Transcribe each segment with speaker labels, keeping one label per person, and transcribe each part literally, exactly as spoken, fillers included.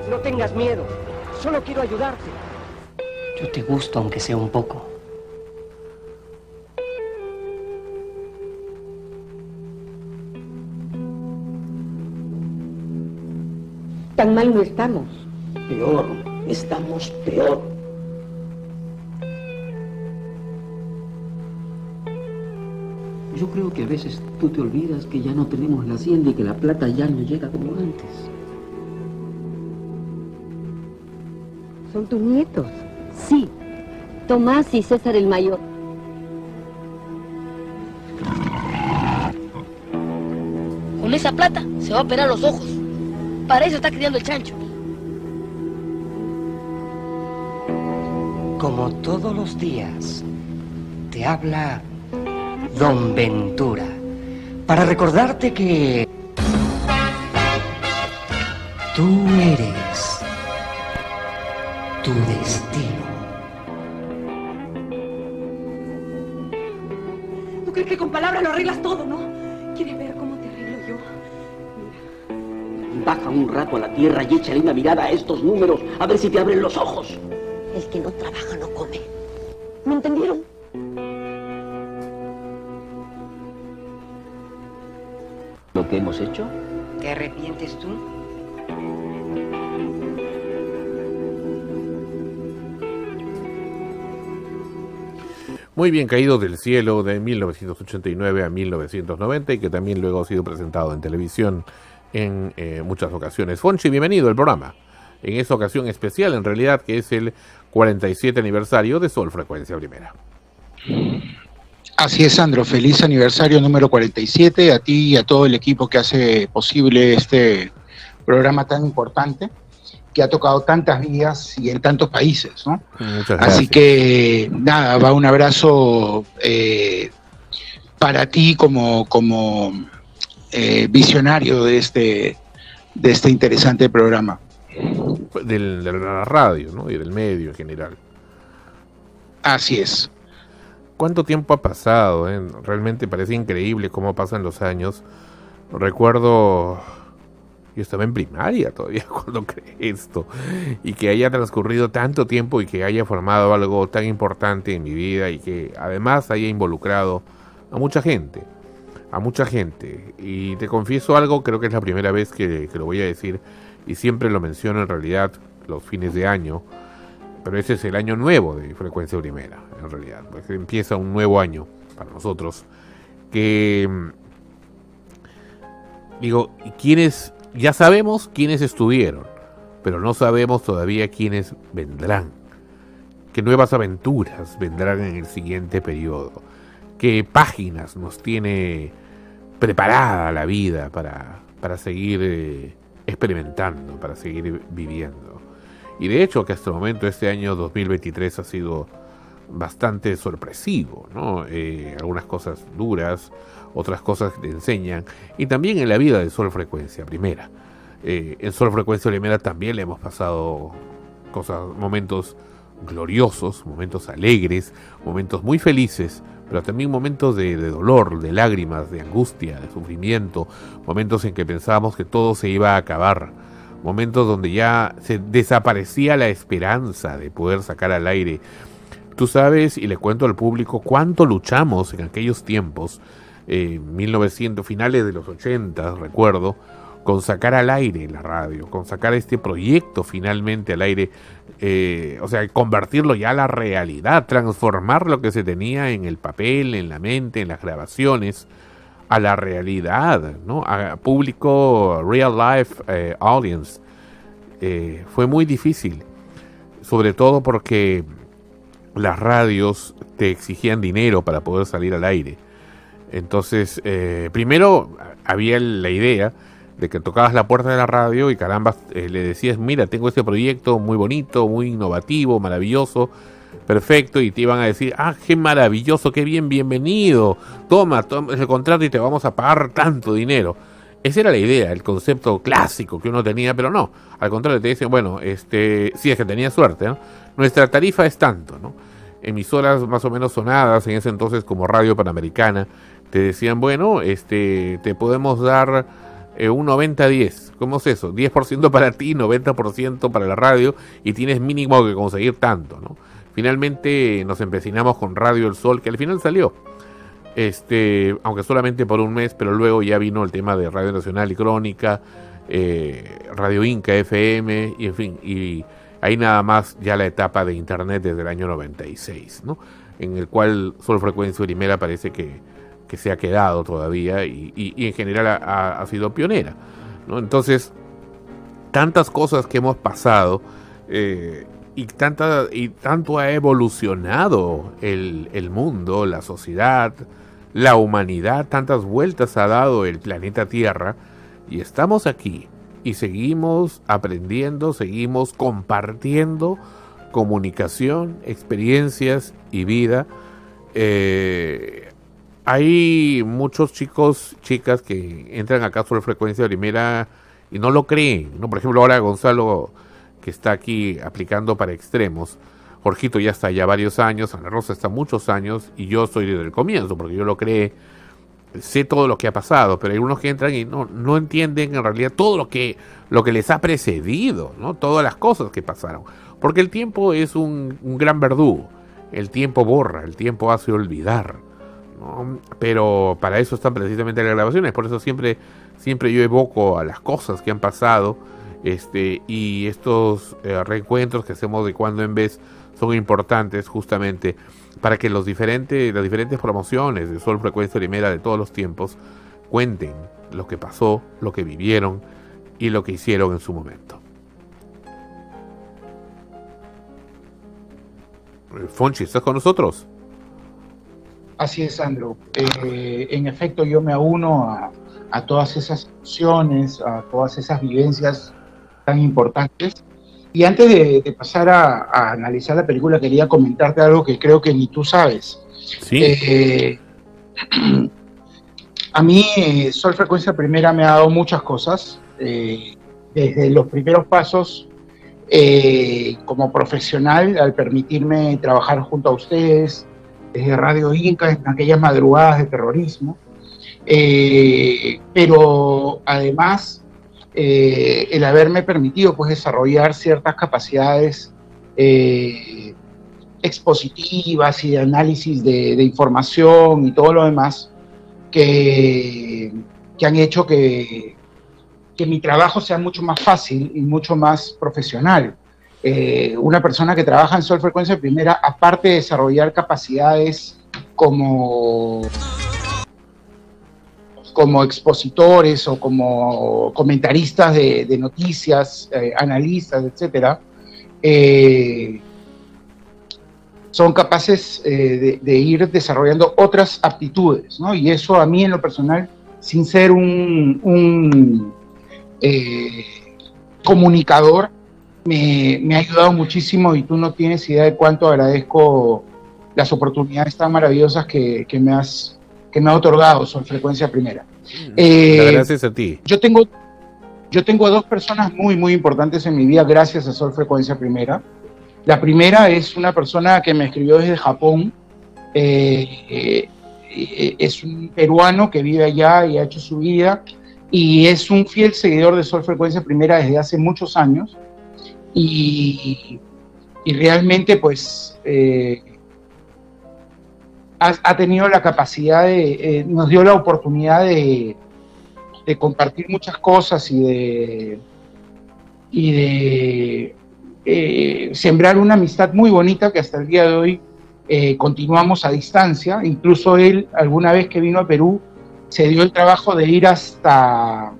Speaker 1: No tengas miedo. Solo quiero ayudarte.
Speaker 2: Yo te gusto, aunque sea un poco.
Speaker 3: Tan mal no estamos.
Speaker 4: Peor, estamos peor. Yo creo que a veces tú te olvidas que ya no tenemos la hacienda y que la plata ya no llega como antes.
Speaker 3: ¿Son tus nietos?
Speaker 5: Sí, Tomás y César el mayor.
Speaker 6: Con esa plata se va a operar los ojos. Para eso está criando el chancho.
Speaker 2: Como todos los días, te habla Don Ventura, para recordarte que tú eres tu destino.
Speaker 7: ¿Tú crees que con palabras lo arreglas todo, no? ¿Quieres ver cómo te arreglo yo? Mira.
Speaker 4: Baja un rato a la tierra y échale una mirada a estos números, a ver si te abren los ojos.
Speaker 3: El que no trabaja no come. ¿Me entendieron?
Speaker 4: ¿Lo que hemos hecho?
Speaker 2: ¿Te arrepientes tú?
Speaker 8: Muy bien, Caído del cielo, de mil novecientos ochenta y nueve a mil novecientos noventa, y que también luego ha sido presentado en televisión en eh, muchas ocasiones. Fonchi, bienvenido al programa. En esta ocasión especial, en realidad, que es el cuarenta y siete aniversario de Sol Frecuencia Primera.
Speaker 9: Así es, Sandro. Feliz aniversario número cuarenta y siete a ti y a todo el equipo que hace posible este programa tan importante, que ha tocado tantas vidas y en tantos países, ¿no?
Speaker 8: Muchas gracias.
Speaker 9: Así que, nada, va un abrazo eh, para ti como, como eh, visionario de este, de este interesante programa.
Speaker 8: Del, de la radio, ¿no? Y del medio en general.
Speaker 9: Así es.
Speaker 8: ¿Cuánto tiempo ha pasado? eh? Realmente parece increíble cómo pasan los años. Recuerdo, yo estaba en primaria todavía cuando creé esto, y que haya transcurrido tanto tiempo y que haya formado algo tan importante en mi vida, y que además haya involucrado a mucha gente, a mucha gente. Y te confieso algo, creo que es la primera vez que, que lo voy a decir, y siempre lo menciono en realidad los fines de año, pero ese es el año nuevo de Frecuencia Primera, en realidad, porque empieza un nuevo año para nosotros, que digo, ¿quiénes? Ya sabemos quiénes estuvieron, pero no sabemos todavía quiénes vendrán, qué nuevas aventuras vendrán en el siguiente periodo, qué páginas nos tiene preparada la vida para, para seguir eh, experimentando, para seguir viviendo. Y de hecho que hasta el momento este año dos mil veintitrés ha sido bastante sorpresivo, ¿no? Eh, algunas cosas duras, otras cosas que te enseñan, y también en la vida de Sol Frecuencia Primera. Eh, en Sol Frecuencia Primera también le hemos pasado cosas, momentos gloriosos, momentos alegres, momentos muy felices, pero también momentos de, de dolor, de lágrimas, de angustia, de sufrimiento, momentos en que pensábamos que todo se iba a acabar, momentos donde ya se desaparecía la esperanza de poder sacar al aire. Tú sabes, y le cuento al público, cuánto luchamos en aquellos tiempos, eh, mil novecientos, finales de los ochenta, recuerdo, con sacar al aire la radio, con sacar este proyecto finalmente al aire, eh, o sea, convertirlo ya a la realidad, transformar lo que se tenía en el papel, en la mente, en las grabaciones, a la realidad, ¿no? A público, real life eh, audience. Eh, fue muy difícil, sobre todo porque las radios te exigían dinero para poder salir al aire. Entonces, eh, primero había la idea de que tocabas la puerta de la radio y caramba, eh, le decías, mira, tengo este proyecto muy bonito, muy innovativo, maravilloso, perfecto, y te iban a decir, ah, qué maravilloso, qué bien, bienvenido, toma, toma el contrato y te vamos a pagar tanto dinero. Esa era la idea, el concepto clásico que uno tenía, pero no, al contrario, te dicen, bueno, este, si es que tenía suerte, ¿no? Nuestra tarifa es tanto, ¿no? Emisoras más o menos sonadas en ese entonces como Radio Panamericana te decían, bueno, este, te podemos dar eh, un noventa diez. ¿Cómo es eso? diez por ciento para ti, noventa por ciento para la radio, y tienes mínimo que conseguir tanto, ¿no? Finalmente nos empecinamos con Radio El Sol, que al final salió, este, aunque solamente por un mes, pero luego ya vino el tema de Radio Nacional y Crónica, eh, Radio Inca F M, y en fin, y ahí nada más ya la etapa de internet desde el año noventa y seis, ¿no? En el cual Sol Frecuencia Primera parece que, que se ha quedado todavía y, y, y en general ha, ha sido pionera, ¿no? Entonces, tantas cosas que hemos pasado, eh, y, tanta, y tanto ha evolucionado el, el mundo, la sociedad, la humanidad, tantas vueltas ha dado el planeta Tierra, y estamos aquí y seguimos aprendiendo, seguimos compartiendo comunicación, experiencias y vida. Eh, hay muchos chicos, chicas que entran acá sobre Frecuencia Primera y no lo creen, ¿no? Por ejemplo, ahora Gonzalo, que está aquí aplicando para Extremos, Jorgito ya está ya varios años, Ana Rosa está muchos años, y yo soy desde el comienzo, porque yo lo creé, sé todo lo que ha pasado, pero hay unos que entran y no, no entienden en realidad todo lo que, lo que les ha precedido, ¿no? Todas las cosas que pasaron. Porque el tiempo es un, un gran verdugo, el tiempo borra, el tiempo hace olvidar, ¿no? Pero para eso están precisamente las grabaciones, por eso siempre, siempre yo evoco a las cosas que han pasado, este, y estos eh, reencuentros que hacemos de cuando en vez son importantes justamente para que los diferentes, las diferentes promociones de Sol Frecuencia Primera de todos los tiempos cuenten lo que pasó, lo que vivieron y lo que hicieron en su momento. Fonchi, ¿estás con nosotros?
Speaker 9: Así es, Sandro. Eh, en efecto, yo me uno a, a todas esas emociones, a todas esas vivencias tan importantes. Y antes de, de pasar a, a analizar la película, quería comentarte algo que creo que ni tú sabes.
Speaker 8: Sí.
Speaker 9: Eh, a mí, eh, Sol Frecuencia Primera me ha dado muchas cosas. Eh, desde los primeros pasos eh, como profesional, al permitirme trabajar junto a ustedes, desde Radio Inca, en aquellas madrugadas de terrorismo. Eh, pero además, Eh, el haberme permitido pues desarrollar ciertas capacidades eh, expositivas y de análisis de, de información y todo lo demás que, que han hecho que, que mi trabajo sea mucho más fácil y mucho más profesional. Eh, una persona que trabaja en Sol Frecuencia Primera, aparte de desarrollar capacidades como como expositores o como comentaristas de, de noticias, eh, analistas, etcétera, eh, son capaces eh, de, de ir desarrollando otras aptitudes, ¿no? Y eso a mí en lo personal, sin ser un, un eh, comunicador, me, me ha ayudado muchísimo, y tú no tienes idea de cuánto agradezco las oportunidades tan maravillosas que, que me has que me ha otorgado Sol Frecuencia Primera. Eh,
Speaker 8: gracias a ti.
Speaker 9: Yo tengo, yo tengo a dos personas muy, muy importantes en mi vida gracias a Sol Frecuencia Primera. La primera es una persona que me escribió desde Japón. Eh, eh, es un peruano que vive allá y ha hecho su vida, y es un fiel seguidor de Sol Frecuencia Primera desde hace muchos años. Y, y realmente, pues... Eh, Ha, ha tenido la capacidad de, eh, nos dio la oportunidad de, de compartir muchas cosas y de, y de eh, sembrar una amistad muy bonita que hasta el día de hoy eh, continuamos a distancia. Incluso él, alguna vez que vino a Perú, se dio el trabajo de ir hasta,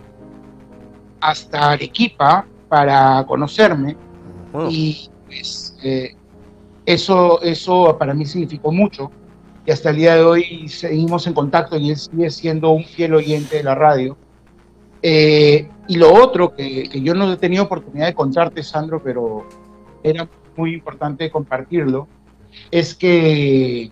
Speaker 9: hasta Arequipa para conocerme. Wow. Y pues, eh, eso, eso para mí significó mucho. Y hasta el día de hoy seguimos en contacto, y él sigue siendo un fiel oyente de la radio. Eh, y lo otro que, que yo no he tenido oportunidad de contarte, Sandro, pero era muy importante compartirlo, es que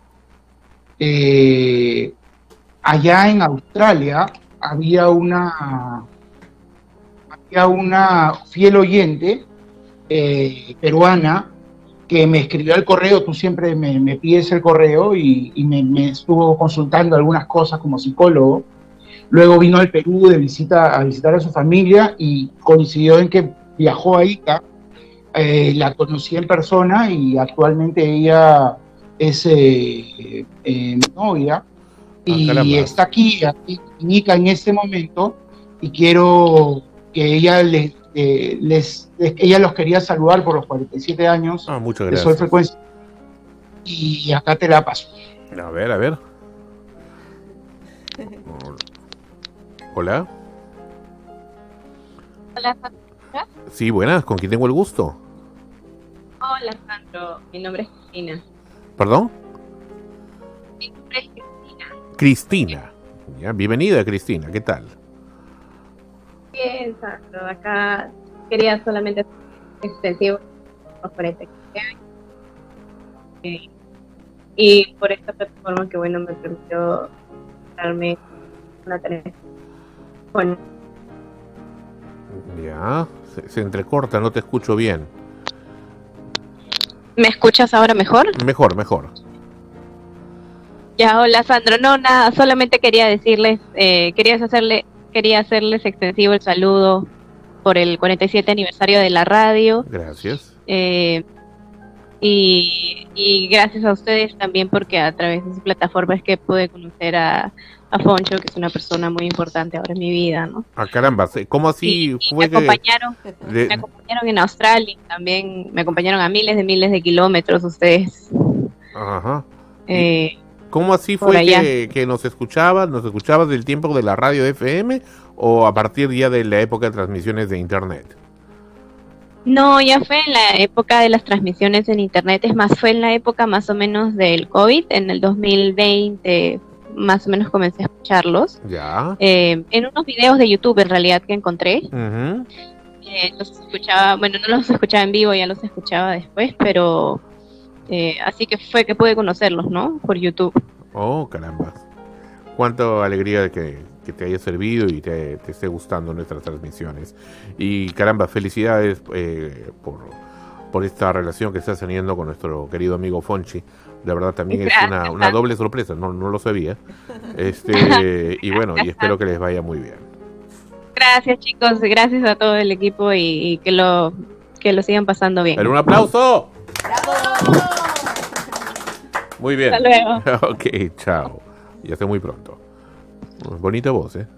Speaker 9: eh, allá en Australia había una, había una fiel oyente eh, peruana que me escribió al correo. Tú siempre me, me pides el correo, y, y me, me estuvo consultando algunas cosas como psicólogo, luego vino al Perú de visita, a visitar a su familia y coincidió en que viajó a Ica, eh, la conocí en persona y actualmente ella es eh, eh, mi novia y
Speaker 8: Ah, caramba.
Speaker 9: está aquí, aquí en Ica en este momento y quiero que ella les, eh, les, les- ella los quería saludar por los cuarenta y siete años
Speaker 8: Ah, muchas
Speaker 9: de Sol
Speaker 8: gracias.
Speaker 9: Frecuencia y acá te la paso.
Speaker 8: A ver, a ver. Hola.
Speaker 10: Hola, Sandra.
Speaker 8: Sí, buenas. ¿Con quién tengo el gusto?
Speaker 10: Hola, Sandro. Mi nombre es Cristina.
Speaker 8: ¿Perdón?
Speaker 10: Mi nombre es Cristina.
Speaker 8: Cristina. Ya, bienvenida, Cristina. ¿Qué tal?
Speaker 10: Bien, Sandro. Acá quería solamente hacer extensivo los cuarenta y siete años. Eh, Y por esta plataforma que, bueno, me permitió darme una tarea. Bueno,
Speaker 8: Ya. Se, se entrecorta, no te escucho bien.
Speaker 10: ¿me escuchas ahora mejor?
Speaker 8: Mejor, mejor.
Speaker 10: Ya, hola, Sandro. No, nada, solamente quería decirles, eh, quería hacerle, quería hacerles extensivo el saludo por el cuarenta y siete aniversario de la radio.
Speaker 8: Gracias.
Speaker 10: Eh, y, y gracias a ustedes también porque a través de su plataforma es que pude conocer a, a Foncho, que es una persona muy importante ahora en mi vida, ¿no?
Speaker 8: Ah, caramba. ¿Cómo así
Speaker 10: Y, y
Speaker 8: fue
Speaker 10: me
Speaker 8: que...?
Speaker 10: acompañaron,
Speaker 8: de-
Speaker 10: me acompañaron en Australia, también me acompañaron a miles de miles de kilómetros ustedes.
Speaker 8: Ajá.
Speaker 10: Eh,
Speaker 8: ¿Cómo así
Speaker 10: por
Speaker 8: fue
Speaker 10: allá.
Speaker 8: que, que nos escuchabas? ¿Nos escuchabas del tiempo de la radio F M o a partir ya de la época de transmisiones de internet?
Speaker 10: No, ya fue en la época de las transmisiones en internet, es más, fue en la época más o menos del COVID, en el dos mil veinte más o menos comencé a escucharlos,
Speaker 8: Ya.
Speaker 10: eh, en unos videos de YouTube en realidad que encontré,
Speaker 8: Ujú.
Speaker 10: eh, los escuchaba, bueno, no los escuchaba en vivo, ya los escuchaba después, pero eh, así que fue que pude conocerlos, ¿no? Por YouTube.
Speaker 8: Oh, caramba. Cuánta alegría de que, que te haya servido y te, te esté gustando nuestras transmisiones. Y caramba, felicidades eh, por, por esta relación que estás teniendo con nuestro querido amigo Fonchi. La verdad también es una, una doble sorpresa, no, no lo sabía. Este, y bueno, y espero que les vaya muy bien.
Speaker 10: Gracias, chicos, gracias a todo el equipo y, y que lo que lo sigan pasando bien.
Speaker 8: Pero un aplauso. Muy bien.
Speaker 10: Hasta luego.
Speaker 8: Ok, chao. Y hasta muy pronto. Bonita voz, ¿eh?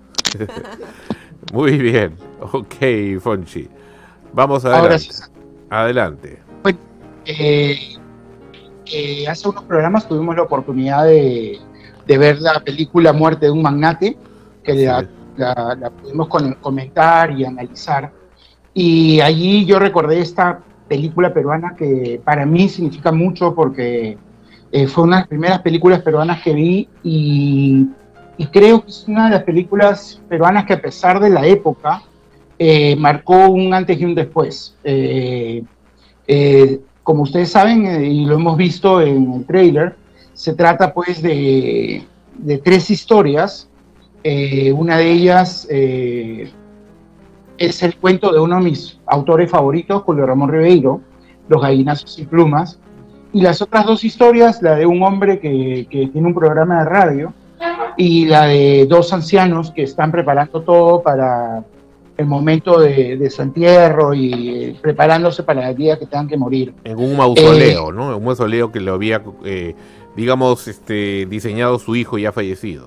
Speaker 8: Muy bien. Ok, Fonchi. Vamos adelante.
Speaker 9: Ahora sí.
Speaker 8: Adelante.
Speaker 9: Eh, eh, hace unos programas tuvimos la oportunidad de, de ver la película Muerte de un magnate, que
Speaker 8: Sí.
Speaker 9: la, la- la pudimos con- comentar y analizar. Y allí yo recordé esta película peruana que para mí significa mucho porque eh, fue una de las primeras películas peruanas que vi y, y creo que es una de las películas peruanas que a pesar de la época eh, marcó un antes y un después. Eh, eh, como ustedes saben, eh, y lo hemos visto en el tráiler, se trata pues de, de tres historias. Eh, una de ellas eh, es el cuento de uno de mis autores favoritos, Julio Ramón Ribeiro, Los gallinazos sin plumas, y las otras dos historias, la de un hombre que, que tiene un programa de radio y la de dos ancianos que están preparando todo para el momento de, de su entierro y eh, preparándose para el día que tengan que morir.
Speaker 8: En un mausoleo, ¿no? Un mausoleo que lo había, eh, digamos, este, diseñado su hijo ya fallecido.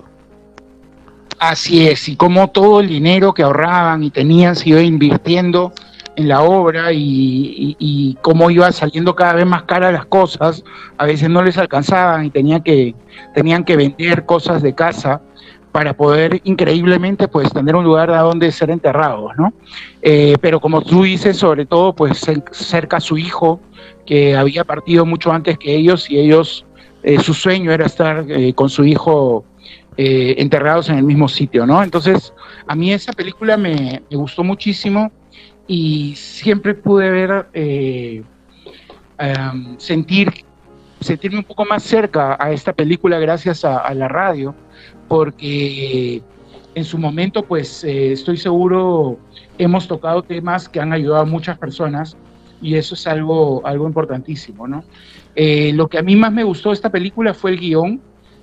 Speaker 9: Así es, y como todo el dinero que ahorraban y tenían se iba invirtiendo en la obra y, y, y cómo iba saliendo cada vez más caras las cosas, a veces no les alcanzaban y tenían que, tenían que vender cosas de casa para poder increíblemente pues tener un lugar a donde ser enterrados, ¿no? Eh, pero como tú dices, sobre todo pues cerca a su hijo, que había partido mucho antes que ellos y ellos, eh, su sueño era estar eh, con su hijo eh, enterrados en el mismo sitio, ¿no? Entonces, a mí esa película me, me gustó muchísimo y siempre pude ver, eh, um, sentir, sentirme un poco más cerca a esta película gracias a, a la radio, porque en su momento, pues eh, estoy seguro, hemos tocado temas que han ayudado a muchas personas y eso es algo, algo importantísimo, ¿no? Eh, lo que a mí más me gustó de esta película fue el guión.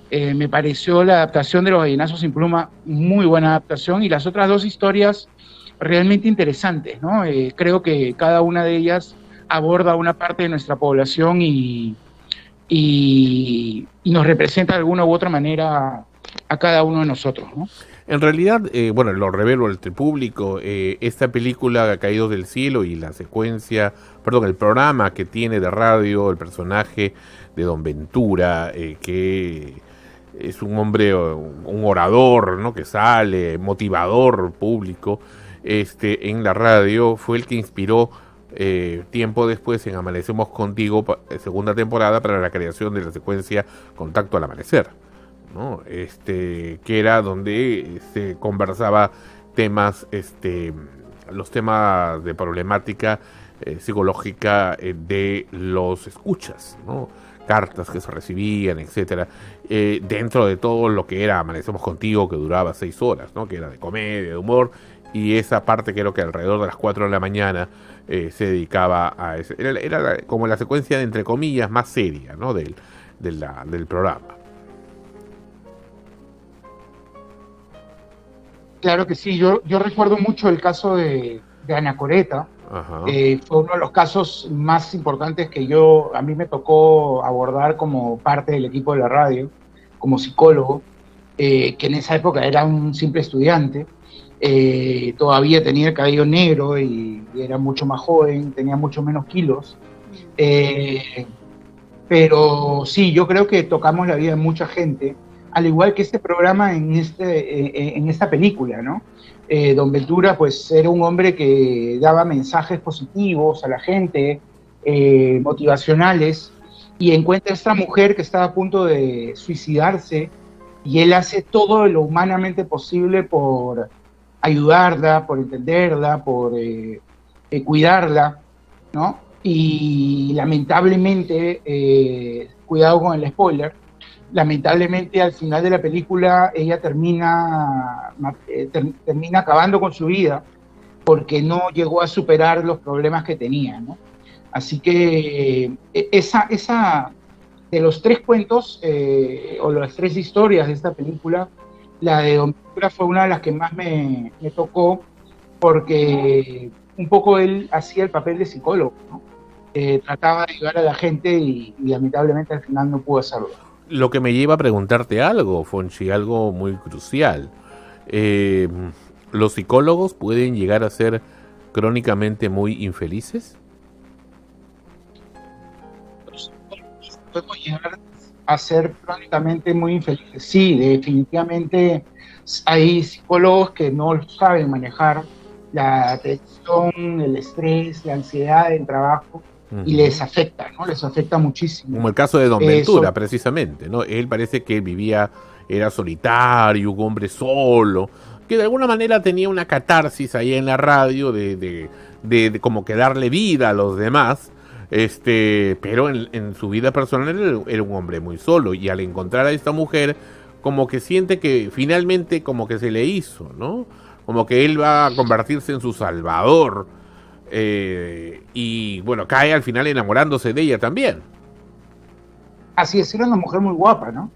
Speaker 9: Eh, me pareció la adaptación de Los Gallinazos sin Pluma muy buena adaptación, y las otras dos historias realmente interesantes, ¿no? Eh, creo que cada una de ellas aborda una parte de nuestra población y, y, y nos representa de alguna u otra manera a cada uno de nosotros, ¿no?
Speaker 8: En realidad, eh, bueno, lo revelo al público, eh, esta película Caídos del Cielo y la secuencia, perdón, el programa que tiene de radio el personaje de Don Ventura, eh, que es un hombre, un orador, ¿no?, que sale, motivador público, este, en la radio, fue el que inspiró eh, tiempo después en Amanecemos Contigo, segunda temporada, para la creación de la secuencia Contacto al Amanecer, ¿no? Este, que era donde se conversaba temas, este, los temas de problemática eh, psicológica eh, de los escuchas, ¿no? Cartas que se recibían, etcétera, eh, dentro de todo lo que era Amanecemos Contigo, que duraba seis horas, ¿no?, que era de comedia, de humor, y esa parte creo que alrededor de las cuatro de la mañana eh, se dedicaba a eso. Era, era como la secuencia, de, entre comillas, más seria, ¿no?, del, de la, del programa.
Speaker 9: Claro que sí, yo, yo recuerdo mucho el caso de, de Anacoreta. Eh, fue uno de los casos más importantes que yo, a mí me tocó abordar como parte del equipo de la radio, como psicólogo, eh, que en esa época era un simple estudiante, eh, todavía tenía el cabello negro y, y era mucho más joven, tenía mucho menos kilos, eh, pero sí, yo creo que tocamos la vida de mucha gente, al igual que este programa en, este, eh, en esta película, ¿no? Eh, Don Ventura, pues, era un hombre que daba mensajes positivos a la gente, eh, motivacionales, y encuentra a esta mujer que estaba a punto de suicidarse, y él hace todo lo humanamente posible por ayudarla, por entenderla, por eh, eh, cuidarla, ¿no? Y lamentablemente, eh, cuidado con el spoiler, lamentablemente al final de la película ella termina, eh, ter, termina acabando con su vida porque no llegó a superar los problemas que tenía, ¿no? Así que eh, esa, esa, de los tres cuentos eh, o las tres historias de esta película, la de Don Ventura fue una de las que más me, me tocó, porque un poco él hacía el papel de psicólogo, ¿no? Eh, trataba de ayudar a la gente y, y lamentablemente al final no pudo hacerlo.
Speaker 8: Lo que me lleva a preguntarte algo, Fonchi, algo muy crucial. Eh, ¿Los psicólogos pueden llegar a ser crónicamente muy infelices?
Speaker 9: Los psicólogos podemos llegar a ser crónicamente muy infelices. Sí, definitivamente hay psicólogos que no saben manejar la tensión, el estrés, la ansiedad del trabajo. Y les afecta, ¿no? Les afecta muchísimo.
Speaker 8: Como el caso de Don Ventura,
Speaker 9: Eso.
Speaker 8: precisamente, ¿no? Él parece que vivía, era solitario, un hombre solo, que de alguna manera tenía una catarsis ahí en la radio de, de, de, de como que darle vida a los demás, este, pero en, en su vida personal era, era un hombre muy solo, y al encontrar a esta mujer, como que siente que finalmente como que se le hizo, ¿no? Como que él va a convertirse en su salvador. Eh, y bueno, cae al final enamorándose de ella también.
Speaker 9: Así es, era una mujer muy guapa, ¿no?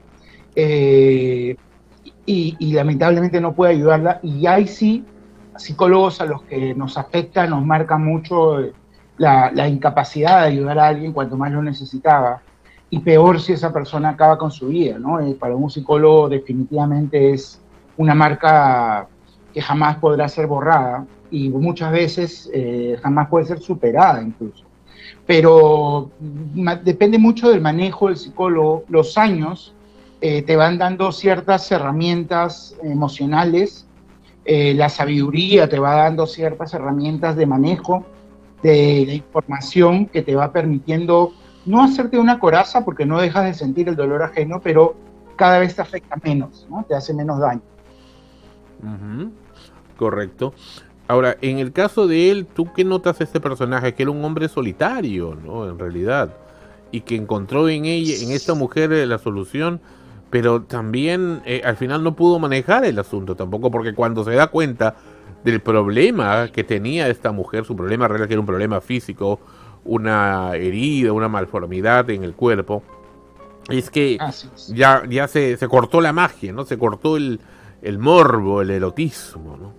Speaker 9: Eh, y, y lamentablemente no puede ayudarla, y hay sí psicólogos a los que nos afecta, nos marca mucho la, la incapacidad de ayudar a alguien cuanto más lo necesitaba, y peor si esa persona acaba con su vida, ¿no? Eh, para un psicólogo definitivamente es una marca que jamás podrá ser borrada, y muchas veces eh, jamás puede ser superada incluso. Pero ma, depende mucho del manejo del psicólogo. Los años eh, te van dando ciertas herramientas emocionales, eh, la sabiduría te va dando ciertas herramientas de manejo de la información que te va permitiendo no hacerte una coraza, porque no dejas de sentir el dolor ajeno, pero cada vez te afecta menos, ¿no? Te hace menos daño.
Speaker 8: Uh-huh. Correcto. Ahora, en el caso de él, ¿tú qué notas de este personaje? Que era un hombre solitario, ¿no? En realidad. Y que encontró en ella, en esta mujer, la solución, pero también eh, al final no pudo manejar el asunto tampoco, porque cuando se da cuenta del problema que tenía esta mujer, su problema real, que era un problema físico, una herida, una malformidad en el cuerpo, Es que
Speaker 9: Así es.
Speaker 8: ya, ya se, se cortó la magia, ¿no? Se cortó el, el morbo, el erotismo, ¿no?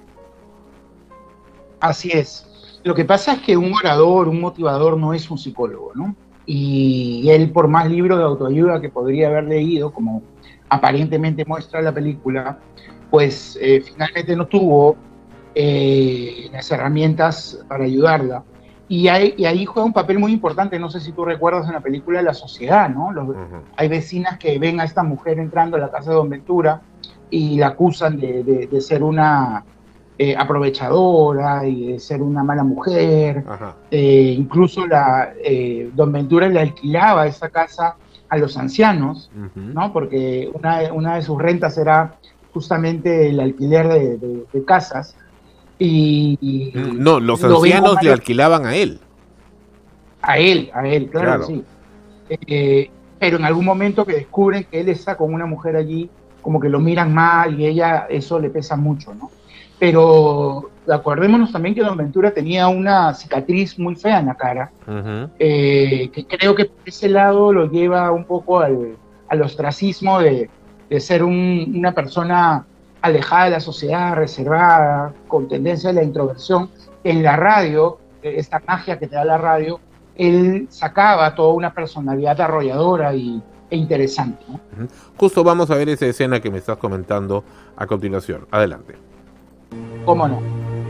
Speaker 9: Así es. Lo que pasa es que un orador, un motivador no es un psicólogo, ¿no? Y él, por más libros de autoayuda que podría haber leído, como aparentemente muestra la película, pues eh, finalmente no tuvo eh, las herramientas para ayudarla. Y ahí, y ahí juega un papel muy importante, no sé si tú recuerdas en la película, la sociedad, ¿no? Los, uh-huh. Hay vecinas que ven a esta mujer entrando a la casa de Don Ventura y la acusan de, de, de ser una eh, aprovechadora y de ser una mala mujer. Uh-huh. Eh, incluso la, eh, Don Ventura le alquilaba esa casa a los ancianos, uh-huh. ¿no? Porque una, una de sus rentas era justamente el alquiler de, de, de casas. Y, y
Speaker 8: no, los ancianos le alquilaban a él.
Speaker 9: A él, a él, claro, claro. sí. Eh, pero en algún momento que descubren que él está con una mujer allí, como que lo miran mal y ella, eso le pesa mucho, ¿no? Pero acordémonos también que Don Ventura tenía una cicatriz muy fea en la cara, uh-huh. eh, que creo que por ese lado lo lleva un poco al, al ostracismo de, de ser un, una persona alejada de la sociedad, reservada, con tendencia a la introversión. En la radio, esta magia que te da la radio, él sacaba toda una personalidad arrolladora y, e interesante, ¿no?
Speaker 8: Justo vamos a ver esa escena que me estás comentando a continuación. Adelante.
Speaker 9: ¿Cómo no?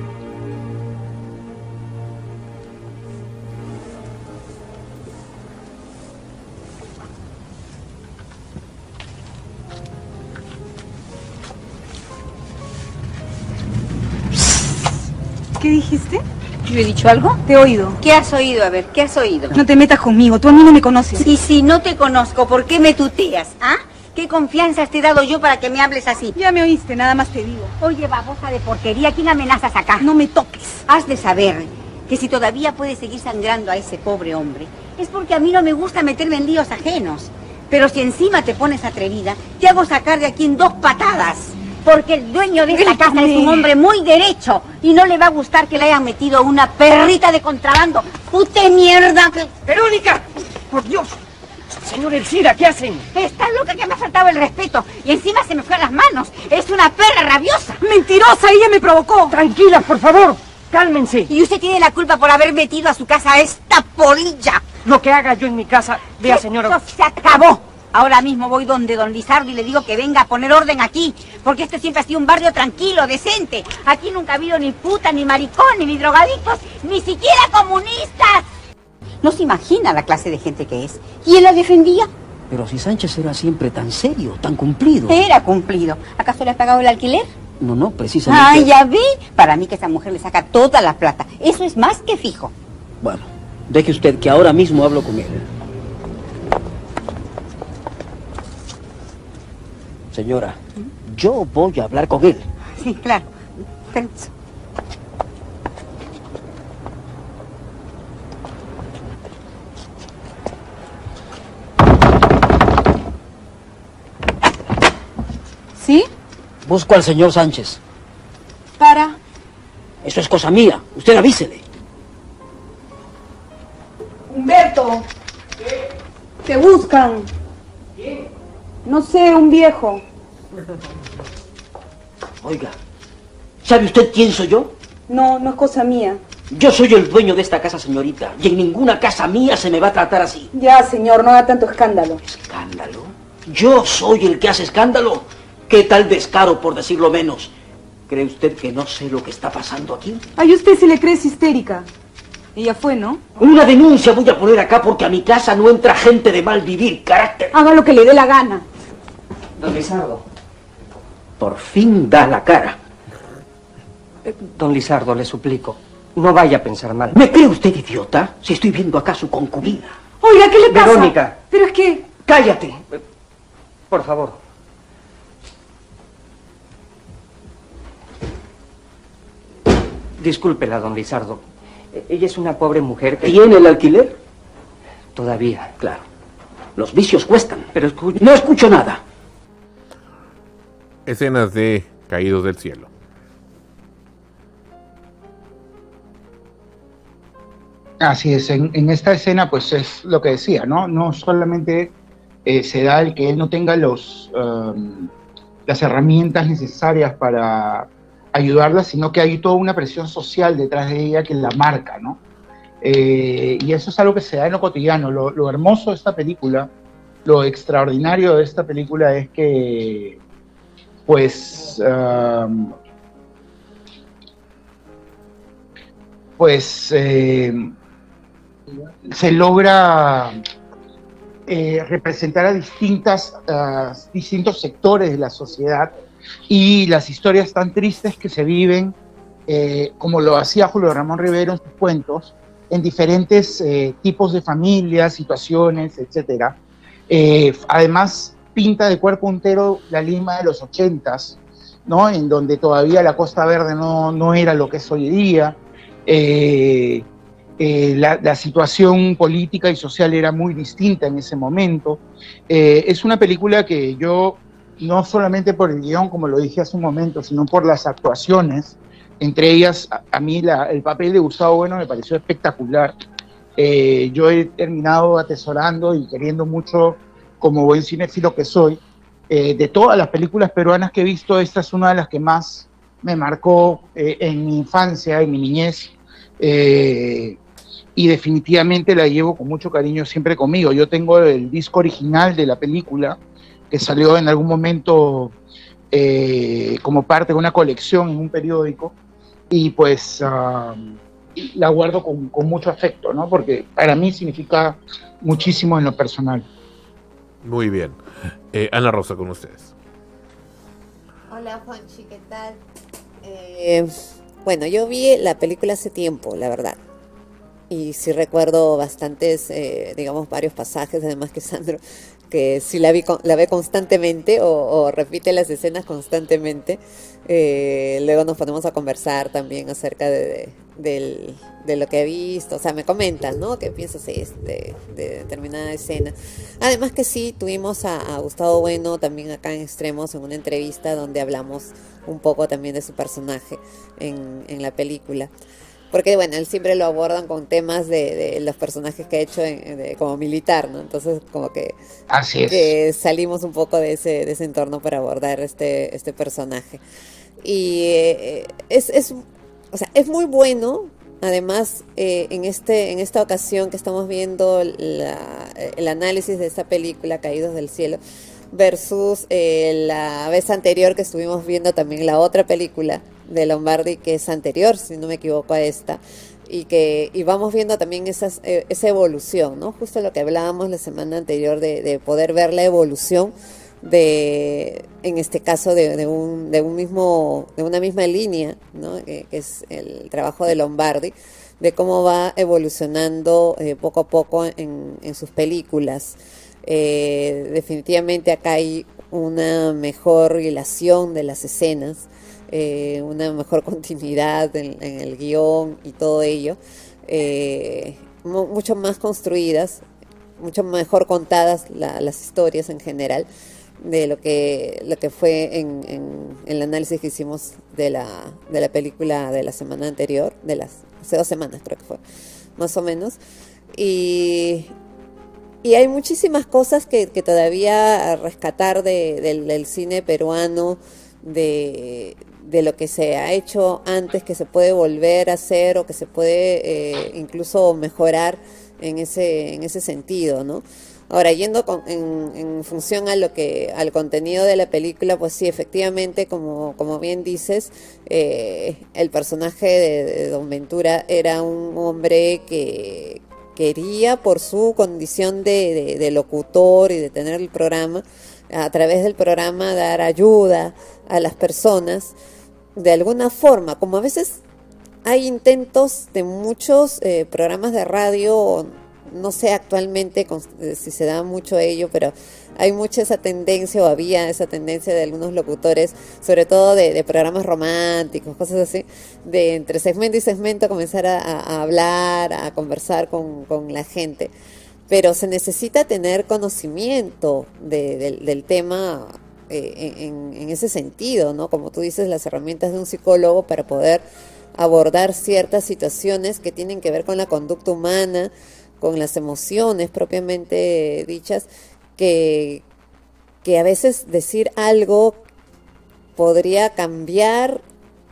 Speaker 7: ¿Qué dijiste?
Speaker 5: ¿Yo he dicho algo?
Speaker 7: Te he oído.
Speaker 5: ¿Qué has oído? A ver, ¿qué has oído?
Speaker 7: No te metas conmigo, tú a mí no me conoces.
Speaker 5: Y si no te conozco, ¿por qué me tuteas? ¿Ah? ¿Qué confianzas te he dado yo para que me hables así?
Speaker 7: Ya me oíste, nada más te digo.
Speaker 5: Oye, babosa de porquería, ¿quién amenazas acá?
Speaker 7: No me toques.
Speaker 5: Has de saber que si todavía puedes seguir sangrando a ese pobre hombre, es porque a mí no me gusta meterme en líos ajenos. Pero si encima te pones atrevida, te hago sacar de aquí en dos patadas. Porque el dueño de esta casa es un hombre muy derecho y no le va a gustar que le hayan metido una perrita de contrabando. ¡Pute mierda! Que...
Speaker 1: ¡Verónica! ¡Por Dios! Señor Elcira, ¿qué hacen?
Speaker 5: Está loca, que me ha faltado el respeto y encima se me fue a las manos. Es una perra rabiosa.
Speaker 7: ¡Mentirosa! ¡Ella me provocó!
Speaker 1: Tranquilas, por favor. Cálmense.
Speaker 5: Y usted tiene la culpa por haber metido a su casa a esta polilla.
Speaker 1: Lo que haga yo en mi casa, vea, señora...
Speaker 5: ¡Eso se acabó! Ahora mismo voy donde don Lizardo y le digo que venga a poner orden aquí, porque este siempre ha sido un barrio tranquilo, decente. Aquí nunca ha habido ni puta, ni maricón, ni drogadictos, ni siquiera comunistas. No se imagina la clase de gente que es. ¿Y él la defendía?
Speaker 4: Pero si Sánchez era siempre tan serio, tan cumplido.
Speaker 5: Era cumplido. ¿Acaso le has pagado el alquiler?
Speaker 4: No, no, precisamente...
Speaker 5: Ah, ya vi. Para mí que esa mujer le saca toda la plata. Eso es más que fijo.
Speaker 4: Bueno, deje usted que ahora mismo hablo con él. Señora, yo voy a hablar con él.
Speaker 5: Sí, claro. Permiso.
Speaker 7: ¿Sí?
Speaker 4: Busco al señor Sánchez.
Speaker 7: Para.
Speaker 4: Eso es cosa mía. Usted avísele.
Speaker 7: Humberto. ¿Qué? Te buscan. ¿Quién? No sé, un viejo.
Speaker 4: Oiga, ¿sabe usted quién soy yo?
Speaker 7: No, no es cosa mía.
Speaker 4: Yo soy el dueño de esta casa, señorita, y en ninguna casa mía se me va a tratar así.
Speaker 7: Ya, señor, no haga tanto escándalo.
Speaker 4: ¿Escándalo? ¿Yo soy el que hace escándalo? ¿Qué tal descaro, por decirlo menos? ¿Cree usted que no sé lo que está pasando aquí?
Speaker 7: Ay, usted se le cree histérica. Ella fue, ¿no?
Speaker 4: Una denuncia voy a poner acá porque a mi casa no entra gente de mal vivir, carácter.
Speaker 7: Haga lo que le dé la gana.
Speaker 11: Don Lizardo.
Speaker 4: Por fin da la cara.
Speaker 11: Eh, don Lizardo, le suplico, no vaya a pensar mal.
Speaker 4: ¿Me cree usted idiota? Si estoy viendo acá a su concubina.
Speaker 7: Oiga, ¿qué le pasa?
Speaker 11: Verónica.
Speaker 7: Pero es que...
Speaker 4: ¡Cállate!
Speaker 11: Eh, por favor. Discúlpela, don Lizardo. Eh, ella es una pobre mujer que...
Speaker 4: ¿Tiene el alquiler?
Speaker 11: Todavía.
Speaker 4: Claro. Los vicios cuestan.
Speaker 11: Pero escuche...
Speaker 4: No escucho nada.
Speaker 8: Escenas de Caídos del Cielo.
Speaker 9: Así es, en, en esta escena pues es lo que decía, ¿no? No solamente eh, se da el que él no tenga los, um, las herramientas necesarias para ayudarla, sino que hay toda una presión social detrás de ella que la marca, ¿no? Eh, y eso es algo que se da en lo cotidiano. Lo, lo hermoso de esta película, lo extraordinario de esta película es que, pues, um, pues eh, se logra eh, representar a distintas, uh, distintos sectores de la sociedad y las historias tan tristes que se viven, eh, como lo hacía Julio Ramón Rivero en sus cuentos, en diferentes eh, tipos de familias, situaciones, etcétera. Eh, además, pinta de cuerpo entero la Lima de los ochentas, ¿no? En donde todavía la Costa Verde no, no era lo que es hoy día. Eh, eh, la, la situación política y social era muy distinta en ese momento. Eh, es una película que yo, no solamente por el guión, como lo dije hace un momento, sino por las actuaciones, entre ellas, a, a mí la, el papel de Gustavo Bueno me pareció espectacular. Eh, yo he terminado atesorando y queriendo mucho, como buen cinéfilo que soy, eh, de todas las películas peruanas que he visto, esta es una de las que más me marcó eh, en mi infancia, en mi niñez, eh, y definitivamente la llevo con mucho cariño siempre conmigo. Yo tengo el disco original de la película, que salió en algún momento eh, como parte de una colección en un periódico, y pues uh, la guardo con, con mucho afecto, ¿no? Porque para mí significa muchísimo en lo personal.
Speaker 8: Muy bien. Eh, Ana Rosa, con ustedes.
Speaker 12: Hola, Juanchi, ¿qué tal? Eh, bueno, yo vi la película hace tiempo, la verdad. Y sí recuerdo bastantes, eh, digamos, varios pasajes, además que Sandro, que sí la, vi, la ve constantemente o, o repite las escenas constantemente. Eh, luego nos ponemos a conversar también acerca de, de, de, de lo que he visto. O sea, me comentas, ¿no? ¿Qué piensas de, de, de determinada escena? Además que sí, tuvimos a, a Gustavo Bueno también acá en Extremos en una entrevista donde hablamos un poco también de su personaje en, en la película. Porque, bueno, él siempre lo abordan con temas de, de los personajes que ha hecho en, de, como militar, ¿no? Entonces, como que,
Speaker 9: Así es.
Speaker 12: que salimos un poco de ese, de ese entorno para abordar este, este personaje. Y eh, es, es, o sea, es muy bueno, además, eh, en, este, en esta ocasión que estamos viendo la, el análisis de esta película, Caídos del Cielo, versus eh, la vez anterior que estuvimos viendo también la otra película de Lombardi, que es anterior, si no me equivoco, a esta, y que y vamos viendo también esas, eh, esa evolución, ¿no? Justo lo que hablábamos la semana anterior de, de poder ver la evolución de, en este caso, de, de un de un mismo de una misma línea, ¿no? Que, que es el trabajo de Lombardi, de cómo va evolucionando eh, poco a poco en, en sus películas. Eh, definitivamente acá hay una mejor relación de las escenas, eh, una mejor continuidad en, en el guión y todo ello, eh, mu mucho más construidas, mucho mejor contadas la, las historias en general de lo que lo que fue en, en, en el análisis que hicimos de la, de la película de la semana anterior, de las hace dos semanas creo que fue, más o menos. Y Y hay muchísimas cosas que, que todavía rescatar de, del, del cine peruano, de, de lo que se ha hecho antes, que se puede volver a hacer o que se puede eh, incluso mejorar en ese, en ese sentido, ¿no? Ahora, yendo con, en, en función a lo que al contenido de la película, pues sí, efectivamente, como, como bien dices, eh, el personaje de, de Don Ventura era un hombre que quería, por su condición de, de, de locutor y de tener el programa, a través del programa dar ayuda a las personas de alguna forma, como a veces hay intentos de muchos eh, programas de radio, no sé actualmente si se da mucho ello, pero hay mucha esa tendencia, o había esa tendencia de algunos locutores, sobre todo de, de programas románticos, cosas así, de entre segmento y segmento comenzar a, a hablar, a conversar con, con la gente. Pero se necesita tener conocimiento de, de, del tema eh, en, en ese sentido, ¿no? Como tú dices, las herramientas de un psicólogo para poder abordar ciertas situaciones que tienen que ver con la conducta humana, con las emociones propiamente dichas, que, que a veces decir algo podría cambiar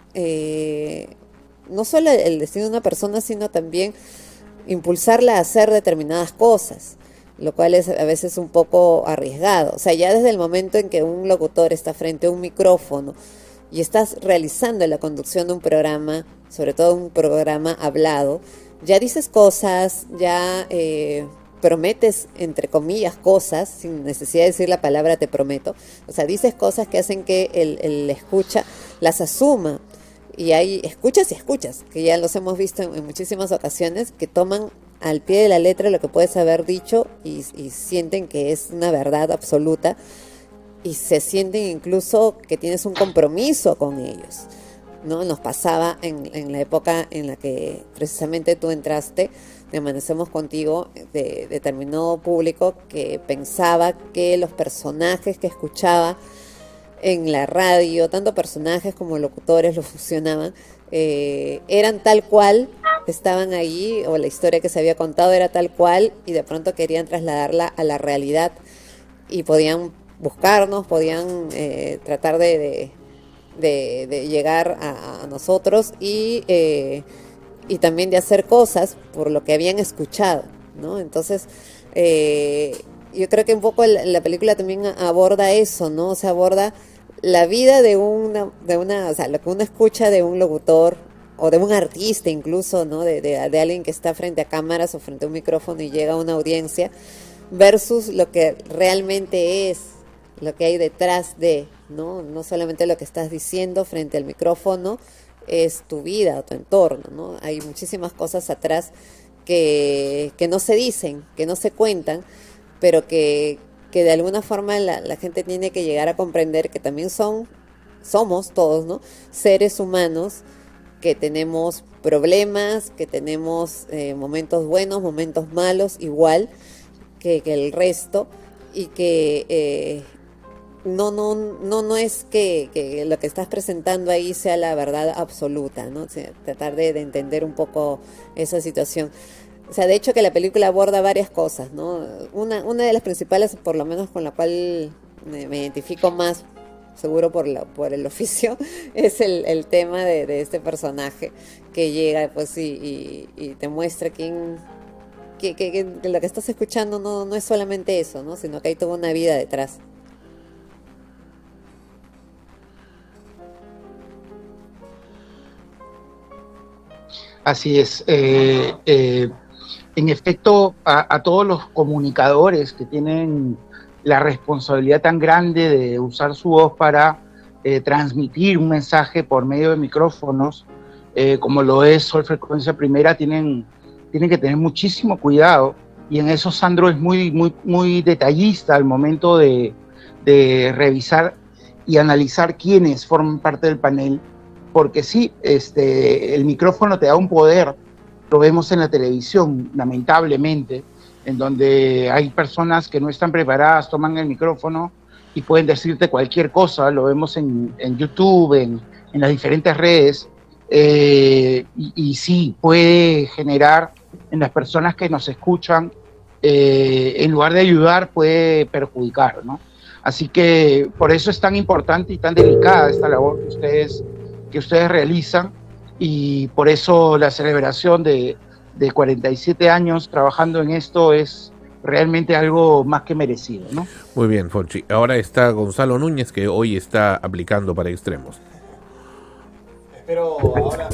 Speaker 12: eh, no solo el destino de una persona, sino también impulsarla a hacer determinadas cosas, lo cual es a veces un poco arriesgado. O sea, ya desde el momento en que un locutor está frente a un micrófono y estás realizando la conducción de un programa, sobre todo un programa hablado, ya dices cosas, ya eh, prometes, entre comillas, cosas, sin necesidad de decir la palabra te prometo. O sea, dices cosas que hacen que el, el escucha las asuma. Y hay escuchas y escuchas, que ya los hemos visto en, en muchísimas ocasiones, que toman al pie de la letra lo que puedes haber dicho y, y sienten que es una verdad absoluta y se sienten incluso que tienes un compromiso con ellos, ¿no? Nos pasaba en, en la época en la que precisamente tú entraste de Amanecemos Contigo, de determinado público que pensaba que los personajes que escuchaba en la radio, tanto personajes como locutores lo fusionaban, eh, eran tal cual, estaban ahí, o la historia que se había contado era tal cual, y de pronto querían trasladarla a la realidad y podían buscarnos, podían eh, tratar de, de, de, de llegar a, a nosotros y, eh, y también de hacer cosas por lo que habían escuchado, ¿no? Entonces, eh, yo creo que un poco la, la película también aborda eso, ¿no? O sea, aborda la vida de una, de una, o sea, lo que uno escucha de un locutor o de un artista incluso, ¿no? De, de, de alguien que está frente a cámaras o frente a un micrófono y llega a una audiencia, versus lo que realmente es, lo que hay detrás de, ¿no? No solamente lo que estás diciendo frente al micrófono, es tu vida, tu entorno, ¿no? Hay muchísimas cosas atrás que, que no se dicen, que no se cuentan, pero que, que de alguna forma la, la gente tiene que llegar a comprender que también son, somos todos, ¿no? Seres humanos que tenemos problemas, que tenemos eh, momentos buenos, momentos malos, igual que, que el resto, y que eh, no, no, no, no es que, que lo que estás presentando ahí sea la verdad absoluta, ¿no? O sea, tratar de, de entender un poco esa situación. O sea, de hecho que la película aborda varias cosas, ¿no? Una, una de las principales, por lo menos con la cual me, me identifico más, seguro por, la, por el oficio, es el, el tema de, de este personaje que llega pues y, y, y te muestra quién, que, que, que lo que estás escuchando no, no es solamente eso, ¿no? Sino que hay toda una vida detrás.
Speaker 9: Así es. Eh, eh, en efecto, a, a todos los comunicadores que tienen la responsabilidad tan grande de usar su voz para eh, transmitir un mensaje por medio de micrófonos, eh, como lo es Sol Frecuencia Primera, tienen, tienen que tener muchísimo cuidado, y en eso Sandro es muy, muy, muy detallista al momento de, de revisar y analizar quiénes forman parte del panel, porque sí, este, el micrófono te da un poder, lo vemos en la televisión, lamentablemente, en donde hay personas que no están preparadas, toman el micrófono y pueden decirte cualquier cosa, lo vemos en, en YouTube, en, en las diferentes redes, eh, y, y sí, puede generar en las personas que nos escuchan, eh, en lugar de ayudar, puede perjudicar, ¿no? Así que por eso es tan importante y tan delicada esta labor que ustedes, que ustedes realizan, y por eso la celebración de, de cuarenta y siete años trabajando en esto es realmente algo más que merecido, ¿no?
Speaker 8: Muy bien, Fonchi. Ahora está Gonzalo Núñez, que hoy está aplicando para extremos.
Speaker 13: Espero ahora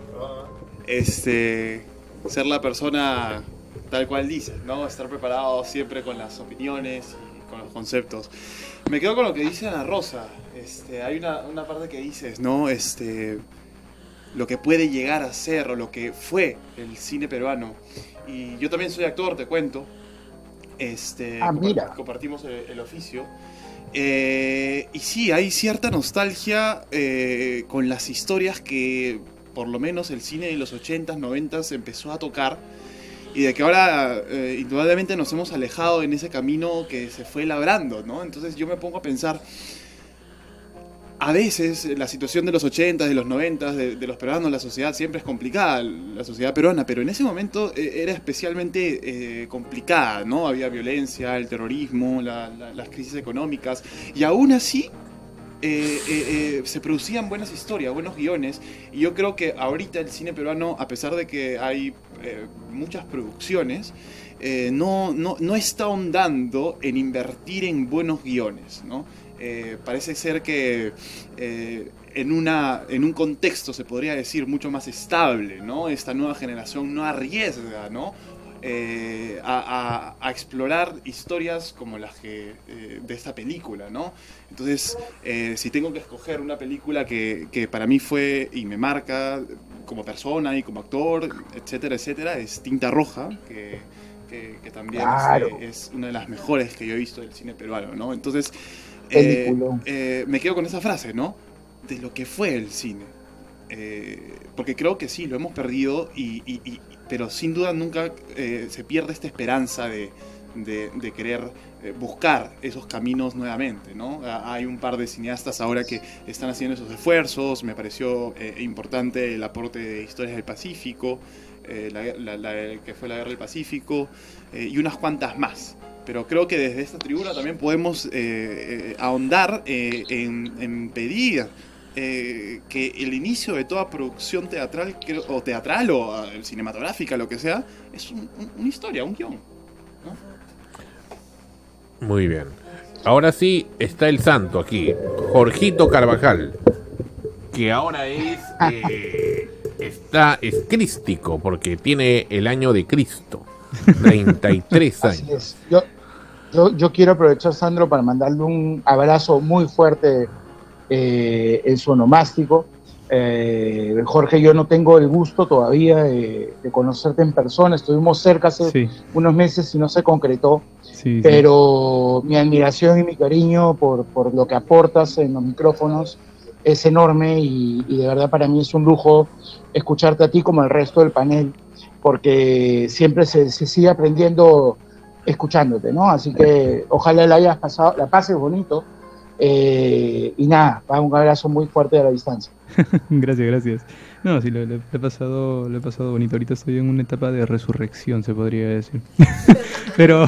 Speaker 13: este, ser la persona tal cual dices, ¿no? Estar preparado siempre con las opiniones y con los conceptos. Me quedo con lo que dice Ana Rosa. Este, hay una, una parte que dices, ¿no? Este, lo que puede llegar a ser o lo que fue el cine peruano. Y yo también soy actor, te cuento. Este,
Speaker 9: ah, mira.
Speaker 13: Compartimos el, el oficio. Eh, y sí, hay cierta nostalgia eh, con las historias que por lo menos el cine de los ochentas, noventas empezó a tocar, y de que ahora eh, indudablemente nos hemos alejado en ese camino que se fue labrando, ¿no? Entonces yo me pongo a pensar, a veces la situación de los ochenta, de los noventa, de, de los peruanos, la sociedad siempre es complicada, la sociedad peruana, pero en ese momento eh, era especialmente eh, complicada, ¿no? Había violencia, el terrorismo, la, la, las crisis económicas, y aún así eh, eh, eh, se producían buenas historias, buenos guiones, y yo creo que ahorita el cine peruano, a pesar de que hay eh, muchas producciones, eh, no, no, no está ahondando en invertir en buenos guiones, ¿no? Eh, parece ser que eh, en, una, en un contexto, se podría decir, mucho más estable, ¿no? Esta nueva generación no arriesga, ¿no? Eh, a, a, a explorar historias como las que eh, de esta película, ¿no? Entonces, eh, si tengo que escoger una película que, que para mí fue y me marca como persona y como actor, etcétera, etcétera, es Tinta Roja, que, que, que también
Speaker 9: Claro.
Speaker 13: es, eh, es una de las mejores que yo he visto del cine peruano, ¿no? Entonces, Eh, eh, me quedo con esa frase, ¿no? De lo que fue el cine. Eh, porque creo que sí, lo hemos perdido, y, y, y, pero sin duda nunca eh, se pierde esta esperanza de, de, de querer eh, buscar esos caminos nuevamente, ¿no? Hay un par de cineastas ahora que están haciendo esos esfuerzos. Me pareció eh, importante el aporte de Historias del Pacífico, eh, la, la, la, que fue la Guerra del Pacífico, eh, y unas cuantas más. Pero creo que desde esta tribuna también podemos eh, eh, ahondar eh, en, en pedir eh, que el inicio de toda producción teatral, o teatral o uh, cinematográfica, lo que sea, es un, un, una historia, un guión, ¿no?
Speaker 8: Muy bien. Ahora sí está el santo aquí, Jorgito Carvajal, que ahora es eh, está es crístico porque tiene el año de Cristo. treinta y tres años.
Speaker 9: Así es. Yo, yo, yo quiero aprovechar, Sandro, para mandarle un abrazo muy fuerte eh, en su onomástico. Eh, Jorge, yo no tengo el gusto todavía de, de conocerte en persona. Estuvimos cerca hace sí. unos meses y no se concretó. Sí, pero sí. Mi admiración y mi cariño por, por lo que aportas en los micrófonos es enorme, y, y de verdad para mí es un lujo escucharte a ti como el resto del panel, porque siempre se, se sigue aprendiendo escuchándote, ¿no? Así que ojalá la hayas pasado, la pases bonito, eh, y nada, un abrazo muy fuerte a la distancia.
Speaker 14: Gracias, gracias. No, sí, lo, lo, lo he pasado, lo he pasado bonito. Ahorita estoy en una etapa de resurrección, se podría decir. pero,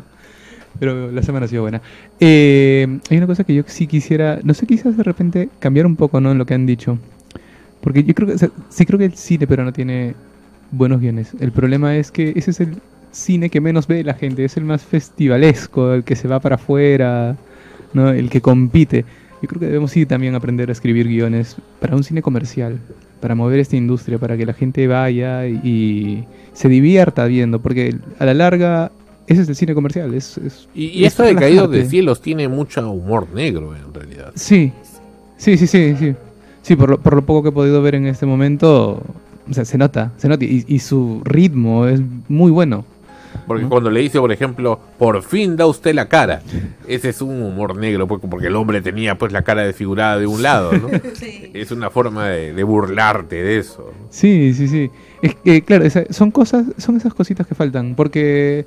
Speaker 14: pero la semana ha sido buena. Eh, hay una cosa que yo sí quisiera, no sé, quizás de repente cambiar un poco, ¿no? En lo que han dicho, porque yo creo que, o sea, sí creo que el cine pero no tiene buenos guiones. El problema es que ese es el cine que menos ve la gente, es el más festivalesco, el que se va para afuera, ¿no? El que compite. Yo creo que debemos sí también aprender a escribir guiones para un cine comercial, para mover esta industria, para que la gente vaya y, y se divierta viendo, porque a la larga ese es el cine comercial. Es, es,
Speaker 8: y y esto de Caídos de Cielos tiene mucho humor negro en realidad.
Speaker 14: Sí, sí, sí, sí, sí. Sí, por lo, por lo poco que he podido ver en este momento, o sea, se nota, se nota, y, y su ritmo es muy bueno.
Speaker 8: Porque ¿no? Cuando le dice, por ejemplo, por fin da usted la cara, ese es un humor negro, porque el hombre tenía pues la cara desfigurada de un lado, ¿no? Sí. Es una forma de, de burlarte de eso.
Speaker 14: Sí, sí, sí. Es que, claro, esa, son cosas, son esas cositas que faltan, porque,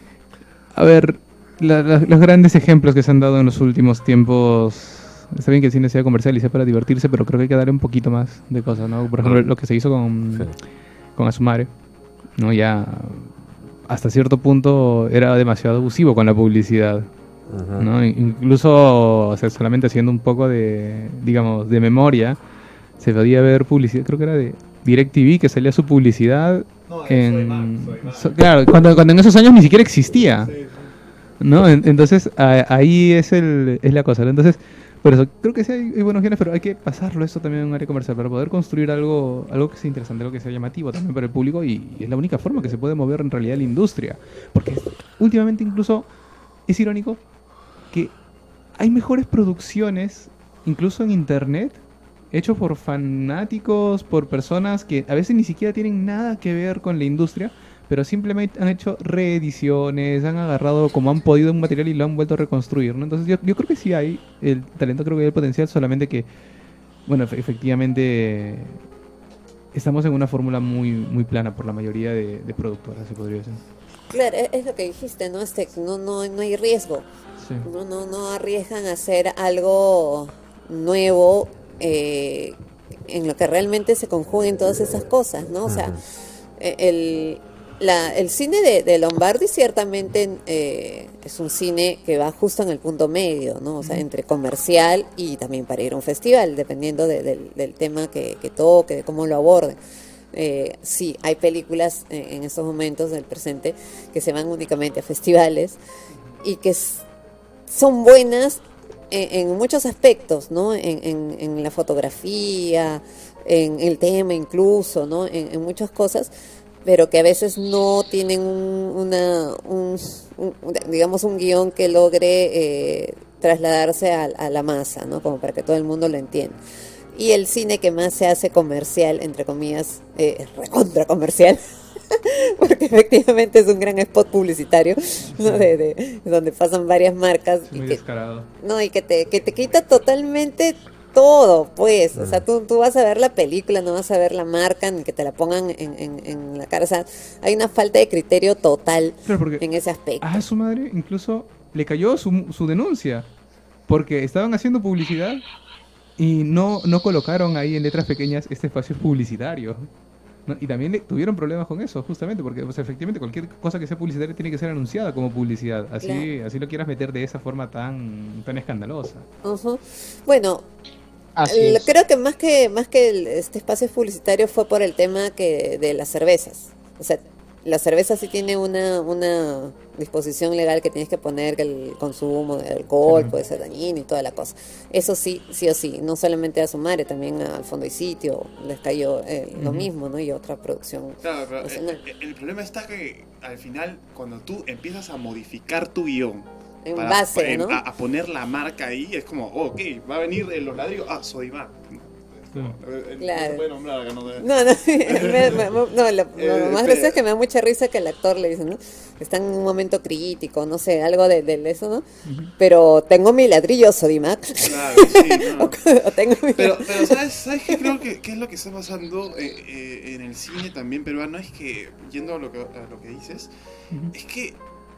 Speaker 14: a ver, la, la, los grandes ejemplos que se han dado en los últimos tiempos. Está bien que el cine sea comercial y sea para divertirse, pero creo que hay que darle un poquito más de cosas, ¿no? Por ejemplo, lo que se hizo con, sí. con Asumare, ¿no? Ya hasta cierto punto era demasiado abusivo con la publicidad, uh-huh. ¿no? Incluso, o sea, solamente haciendo un poco de, digamos, de memoria, se podía ver publicidad, creo que era de DirecTV, que salía su publicidad no, en... Soy Mac, soy Mac. So, claro, cuando, cuando en esos años ni siquiera existía, sí. ¿no? Entonces, a, ahí es, el, es la cosa, ¿no? Entonces, por eso, creo que sí hay, hay buenos guiones, pero hay que pasarlo esto también en un área comercial para poder construir algo algo que sea interesante, algo que sea llamativo también para el público, y, y es la única forma que se puede mover en realidad la industria. Porque últimamente incluso es irónico que hay mejores producciones, incluso en internet, hechos por fanáticos, por personas que a veces ni siquiera tienen nada que ver con la industria, pero simplemente han hecho reediciones, han agarrado como han podido un material y lo han vuelto a reconstruir, ¿no? Entonces yo, yo creo que sí hay el talento, creo que hay el potencial, solamente que, bueno, efectivamente estamos en una fórmula muy muy plana por la mayoría de, de productoras, se podría decir.
Speaker 12: Claro, es lo que dijiste, ¿no? Este, no, no, no hay riesgo, sí. no, no, no arriesgan a hacer algo nuevo, eh, en lo que realmente se conjuguen todas esas cosas, ¿no? O sea, el, la, el cine de, de Lombardi ciertamente eh, es un cine que va justo en el punto medio, ¿no? O sea, entre comercial y también para ir a un festival, dependiendo de, del, del tema que, que toque, de cómo lo aborde. Eh, sí, hay películas en, en estos momentos del presente que se van únicamente a festivales y que s- son buenas en, en muchos aspectos, ¿no? En, en, en la fotografía, en el tema incluso, ¿no? En, en muchas cosas, pero que a veces no tienen un, una, un, un- digamos, un guión que logre eh, trasladarse a, a la masa, ¿no? Como para que todo el mundo lo entienda. Y el cine que más se hace comercial, entre comillas, eh, es recontra comercial, porque efectivamente es un gran spot publicitario, ¿no? de, de- donde pasan varias marcas
Speaker 14: Muy
Speaker 12: y que,
Speaker 14: descarado.
Speaker 12: no, y que te, que te quita totalmente todo, pues. O sea, tú, tú vas a ver la película, no vas a ver la marca, ni que te la pongan en, en, en la cara. O sea, hay una falta de criterio total
Speaker 14: Claro, porque
Speaker 12: en ese aspecto.
Speaker 14: a su madre incluso le cayó su, su denuncia, porque estaban haciendo publicidad y no, no colocaron ahí en letras pequeñas este espacio publicitario. ¿No? Y también le, tuvieron problemas con eso, justamente, porque pues, efectivamente cualquier cosa que sea publicitaria tiene que ser anunciada como publicidad. Así,
Speaker 12: Claro.
Speaker 14: así lo quieras meter de esa forma tan, tan escandalosa.
Speaker 12: Ujú. Bueno,
Speaker 14: Así
Speaker 12: el-
Speaker 14: es.
Speaker 12: creo que más que más que el- este espacio publicitario fue por el tema que de las cervezas. O sea, la cerveza sí tiene una una disposición legal que tienes que poner que el consumo de alcohol
Speaker 15: Ujú.
Speaker 12: puede ser dañino y toda la cosa. Eso sí, sí o sí, no solamente a Sumare, también al Fondo y Sitio les cayó eh, lo
Speaker 13: Ujú.
Speaker 12: mismo, ¿no? Y otra producción.
Speaker 13: Claro, pero
Speaker 12: nacional.
Speaker 13: el, el problema está que al final, cuando tú empiezas a modificar tu guión,
Speaker 12: En
Speaker 13: para-
Speaker 12: base,
Speaker 13: para-
Speaker 12: ¿no?
Speaker 13: a, a poner la marca ahí, es como, oh, ok, va a venir de los ladrillos, ah, soy Mac. No
Speaker 12: Claro.
Speaker 13: se puede nombrar acá, no sé.
Speaker 12: No, no, me- me- no, lo, lo
Speaker 13: Eh,
Speaker 12: más
Speaker 13: pero-
Speaker 12: gracioso es que me da mucha risa que el actor le dice, ¿no? Está en un momento crítico, no sé, algo de, de eso, ¿no? Pero tengo mi ladrillo, Sodimac.
Speaker 13: Claro, sí, no.
Speaker 12: O tengo mi-
Speaker 13: Pero, pero ¿sabes, ¿sabes qué creo que, qué es lo que está pasando eh, eh, en el cine también peruano? Es que, yendo a lo que, a lo que dices, es que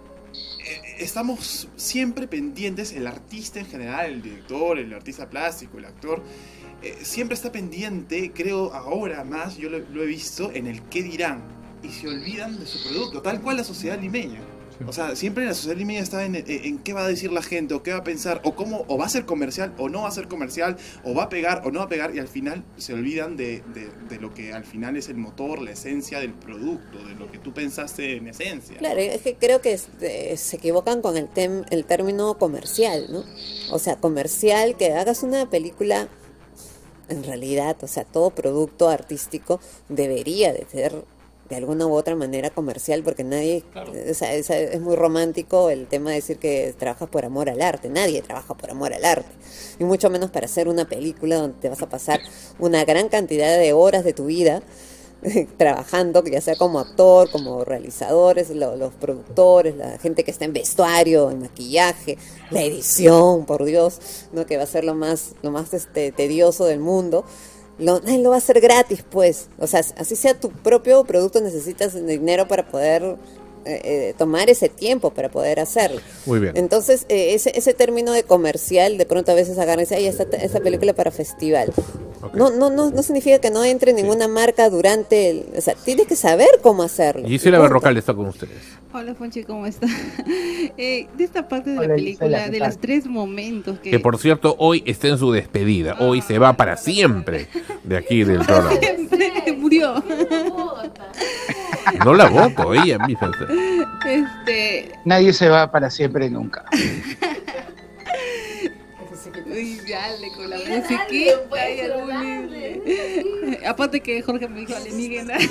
Speaker 13: eh, estamos siempre pendientes, el artista en general, el director, el artista plástico, el actor, eh, siempre está pendiente, creo ahora más, yo lo, lo he visto, en el qué dirán, y se olvidan de su producto, tal cual la sociedad limeña. O sea, siempre la sociedad limeña está en, en, en qué va a decir la gente, o qué va a pensar, o cómo, o va a ser comercial, o no va a ser comercial, o va a pegar, o no va a pegar, y al final se olvidan de, de, de lo que al final es el motor, la esencia del producto, de lo que tú pensaste en esencia.
Speaker 12: Claro, es que creo que este, se equivocan con el, tem- el término comercial, ¿no? O sea, comercial, que hagas una película, en realidad, o sea, todo producto artístico debería de ser de alguna u otra manera comercial, porque nadie, o sea, es, es muy romántico el tema de decir que trabajas por amor al arte. Nadie trabaja por amor al arte, y mucho menos para hacer una película donde te vas a pasar una gran cantidad de horas de tu vida trabajando, ya sea como actor, como realizadores, lo- los productores, la gente que está en vestuario, en maquillaje, la edición, por Dios, ¿no? Que va a ser lo más, lo más este, tedioso del mundo. Lo, nadie lo va a hacer gratis, pues. O sea, así sea tu propio producto, necesitas dinero para poder eh, eh, tomar ese tiempo para poder hacerlo.
Speaker 8: Muy bien.
Speaker 12: Entonces, eh, ese, ese término de comercial, de pronto a veces agarran y dicen, ay, esta, esta película para festival. No, no, no, no significa que no entre ninguna marca durante el... O sea, tienes que saber cómo hacerlo.
Speaker 8: Gisela
Speaker 12: Punto.
Speaker 8: Berrocal está con ustedes.
Speaker 16: Hola, Fonchi, ¿cómo está? Eh, de esta parte de
Speaker 8: Hola,
Speaker 16: la película,
Speaker 8: Gisela, ¿qué
Speaker 16: de
Speaker 8: tal?
Speaker 16: los tres momentos que...
Speaker 8: Que por cierto, hoy está en su despedida. Hoy se va para siempre de aquí del programa.
Speaker 16: Murió.
Speaker 8: No la voto, ella misma.
Speaker 16: Este...
Speaker 9: Nadie se va para siempre nunca.
Speaker 16: Uy, dale con la musiquita. Ay, horrible. Aparte que Jorge me dijo, le nieguen.
Speaker 17: A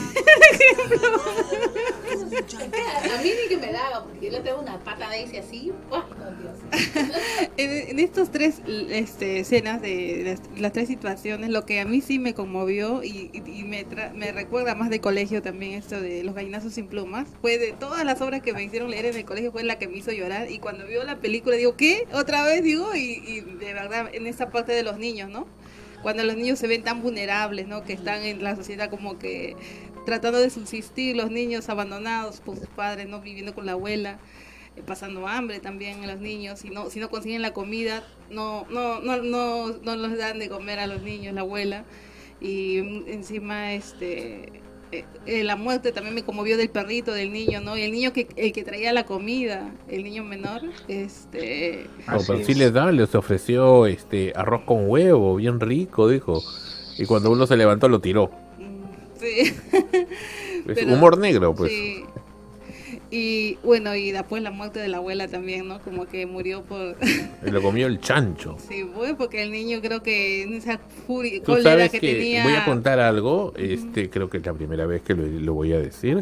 Speaker 17: mí ni que me la haga, porque yo le tengo una pata de ese así. ¡Oh, Dios!
Speaker 16: En, en estos tres este, escenas de las, las tres situaciones, lo que a mí sí me conmovió y, y, y me, tra- me recuerda más de colegio también esto de Los gallinazos sin plumas, fue de todas las obras que me hicieron leer en el colegio, fue la que me hizo llorar. Y cuando vio la película digo, ¿qué? ¿Otra vez? Digo, y, y de verdad en esa parte de los niños, ¿no? Cuando los niños se ven tan vulnerables, ¿no? Que están en la sociedad como que tratando de subsistir, los niños abandonados por sus padres, ¿no? Viviendo con la abuela. eh, pasando hambre también los niños, si no, si no consiguen la comida, no, no, no, no, no los dan de comer a los niños, la abuela, y encima este eh, eh, la muerte también me conmovió del perrito, del niño, ¿no? Y el niño que el que traía la comida, el niño menor, este
Speaker 8: No, pero sí les da, les ofreció este arroz con huevo, bien rico, dijo. Y cuando uno se levantó lo tiró.
Speaker 16: Sí.
Speaker 8: Es
Speaker 16: Pero,
Speaker 8: humor negro, pues.
Speaker 16: Sí. Y bueno, y después la muerte de la abuela también, ¿no? Como que murió por...
Speaker 8: Y lo comió el chancho.
Speaker 16: Sí, bueno, porque el niño creo que en esa furia,
Speaker 8: Tú
Speaker 16: cólera
Speaker 8: sabes
Speaker 16: que,
Speaker 8: que
Speaker 16: tenía...
Speaker 8: voy a contar algo, este creo que es la primera vez que lo, lo voy a decir.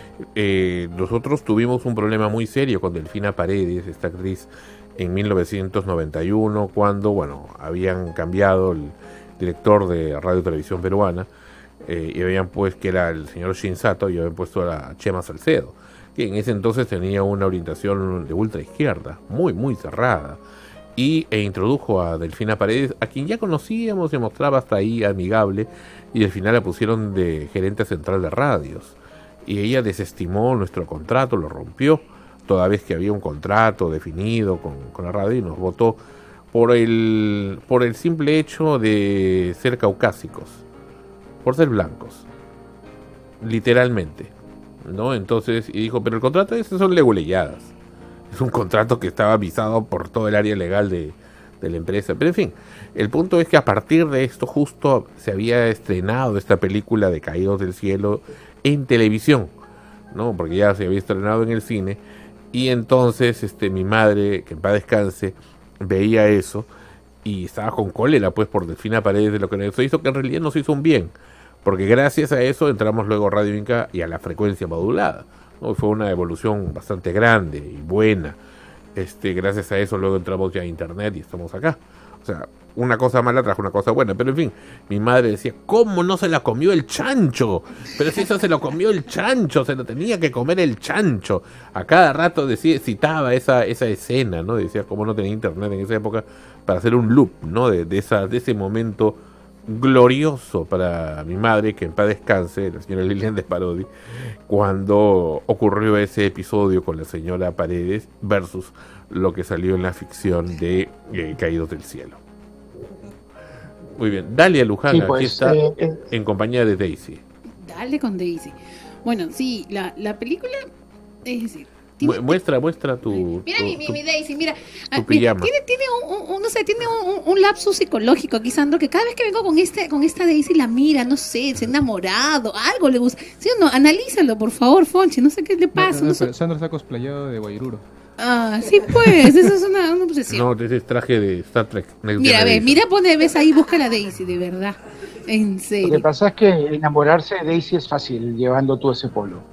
Speaker 8: Eh, nosotros tuvimos un problema muy serio con Delfina Paredes, esta actriz, en mil novecientos noventa y uno, cuando, bueno, habían cambiado el director de Radio y Televisión Peruana, eh, y habían pues que era el señor Shinsato, y habían puesto a la Chema Salcedo, que en ese entonces tenía una orientación de ultra izquierda, muy, muy cerrada, y e introdujo a Delfina Paredes, a quien ya conocíamos, se mostraba hasta ahí amigable, y al final la pusieron de gerente central de radios, y ella desestimó nuestro contrato, lo rompió, toda vez que había un contrato definido con, con la radio, y nos votó por el, por el simple hecho de ser caucásicos, por ser blancos, literalmente, ¿no? Entonces, y dijo, pero el contrato ese son leguleyadas, es un contrato que estaba visado por todo el área legal de, de la empresa, pero en fin, el punto es que a partir de esto justo se había estrenado esta película de Caídos del Cielo en televisión, ¿no? Porque ya se había estrenado en el cine, y entonces este mi madre, que en paz descanse, veía eso y estaba con cólera pues por Delfina Paredes de lo que eso hizo, que en realidad nos hizo un bien, porque gracias a eso entramos luego a Radio Inca y a la frecuencia modulada, ¿no? Fue una evolución bastante grande y buena. Este, gracias a eso luego entramos ya a internet y estamos acá. O sea, una cosa mala trajo una cosa buena, pero en fin, mi madre decía, ¿cómo no se la comió el chancho? Pero si eso se lo comió el chancho, se lo tenía que comer el chancho. A cada rato decía, citaba esa, esa escena, ¿no? Decía cómo no tenía internet en esa época para hacer un loop, ¿no? De, de, esa, de ese momento glorioso para mi madre, que en paz descanse, la señora Lilian de Parodi, cuando ocurrió ese episodio con la señora Paredes versus lo que salió en la ficción de eh, Caídos del Cielo. Muy bien, Dalia Luján,
Speaker 9: Sí, pues,
Speaker 8: aquí está
Speaker 9: eh, eh.
Speaker 8: en compañía de Daisy.
Speaker 7: Dale con Daisy. Bueno, sí, la, la película, es decir,
Speaker 8: Mu- muestra, muestra tu,
Speaker 7: mira
Speaker 8: tu-
Speaker 7: mi, mi,
Speaker 8: tu-
Speaker 7: mi Daisy, mira, ah,
Speaker 8: tu
Speaker 7: mira,
Speaker 8: pijama.
Speaker 7: tiene, tiene un, un- un- no sé, tiene un, un lapsus psicológico aquí, Sandro, que cada vez que vengo con este, con esta Daisy la mira, no sé, se ha enamorado, algo le gusta. ¿Sí o no? Analízalo, por favor, Fonchi, no sé qué le
Speaker 14: No,
Speaker 7: pasa,
Speaker 14: no,
Speaker 7: no,
Speaker 14: no,
Speaker 7: sé.
Speaker 14: pero Sandro está cosplayado de Guairuro.
Speaker 7: Ah, sí, pues, eso es una, una obsesión.
Speaker 8: No, ese es traje de Star Trek. Next
Speaker 7: Mira, ve,
Speaker 8: Generation.
Speaker 7: mira, pone, ves ahí, busca la Daisy, de verdad, en
Speaker 9: Lo que
Speaker 7: serio.
Speaker 9: pasa es que enamorarse de Daisy es fácil llevando tú ese polo.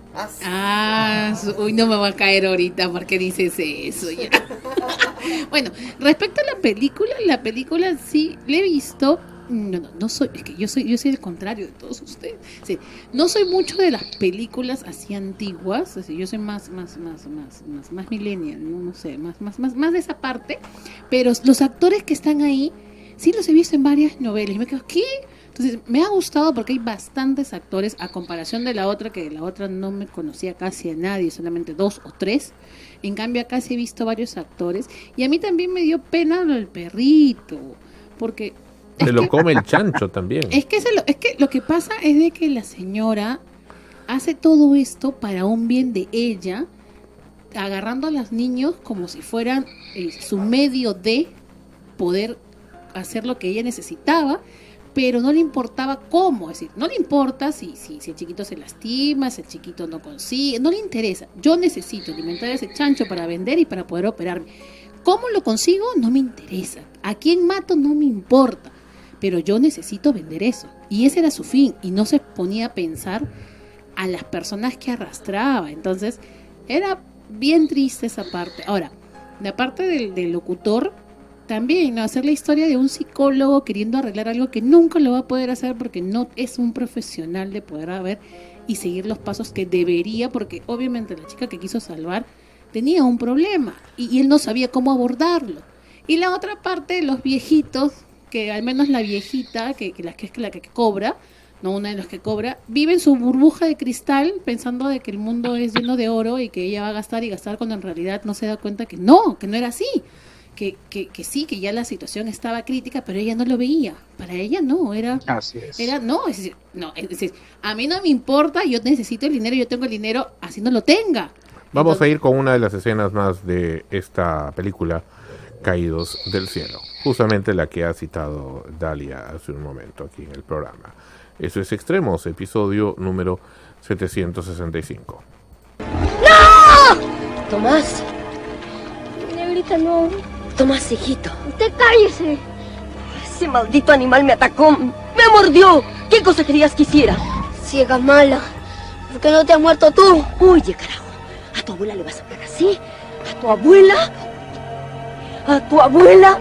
Speaker 7: Ah, su- uy, no me va a caer ahorita porque dices eso ya. Bueno, respecto a la película, la película sí la he visto. No, no, no soy, es que yo soy, yo soy el contrario de todos ustedes. Sí, no soy mucho de las películas así antiguas, así, yo soy más, más, más, más, más, más millennial, no, no sé, más, más, más, más de esa parte. Pero los actores que están ahí, sí los he visto en varias novelas y me quedo, ¿qué? Entonces, me ha gustado porque hay bastantes actores, a comparación de la otra, que la otra no me conocía casi a nadie, solamente dos o tres. En cambio, acá sí he visto varios actores. Y a mí también me dio pena lo del perrito, porque...
Speaker 8: Se lo come el chancho también.
Speaker 7: Es que, se lo, es que lo que pasa es de que la señora hace todo esto para un bien de ella, agarrando a los niños como si fueran eh, su medio de poder hacer lo que ella necesitaba, pero no le importaba cómo, es decir, no le importa si, si, si el chiquito se lastima, si el chiquito no consigue, no le interesa. Yo necesito alimentar a ese chancho para vender y para poder operarme. ¿Cómo lo consigo? No me interesa. ¿A quién mato? No me importa. Pero yo necesito vender eso. Y ese era su fin. Y no se ponía a pensar a las personas que arrastraba. Entonces, era bien triste esa parte. Ahora, la parte del, del locutor, también, ¿no? Hacer la historia de un psicólogo queriendo arreglar algo que nunca lo va a poder hacer porque no es un profesional de poder haber y seguir los pasos que debería, porque obviamente la chica que quiso salvar tenía un problema y, y él no sabía cómo abordarlo. Y la otra parte, los viejitos, que al menos la viejita, que, que, la, que es la que cobra, no una de las que cobra, vive en su burbuja de cristal pensando de que el mundo es lleno de oro y que ella va a gastar y gastar cuando en realidad no se da cuenta que no, que no era así. Que, que, que sí, que ya la situación estaba crítica, pero ella no lo veía. Para ella no, era...
Speaker 9: Así es.
Speaker 7: Era, no, es decir, no, es decir, a mí no me importa, yo necesito el dinero, yo tengo el dinero, así no lo tenga.
Speaker 8: Vamos
Speaker 7: Entonces,
Speaker 8: a ir con una de las escenas más de esta película, Caídos del Cielo. Justamente la que ha citado Dalia hace un momento aquí en el programa. Eso es Extremos, episodio número setecientos sesenta y cinco.
Speaker 3: ¡No! Tomás. Negrita, no. Tomás, hijito. Usted cállese. Ese maldito animal me atacó. Me mordió. ¿Qué cosa querías que hiciera? Ciega mala. ¿Por qué no te has muerto tú? Oye, carajo. ¿A tu abuela le vas a hablar así? ¿A tu abuela? ¿A tu abuela?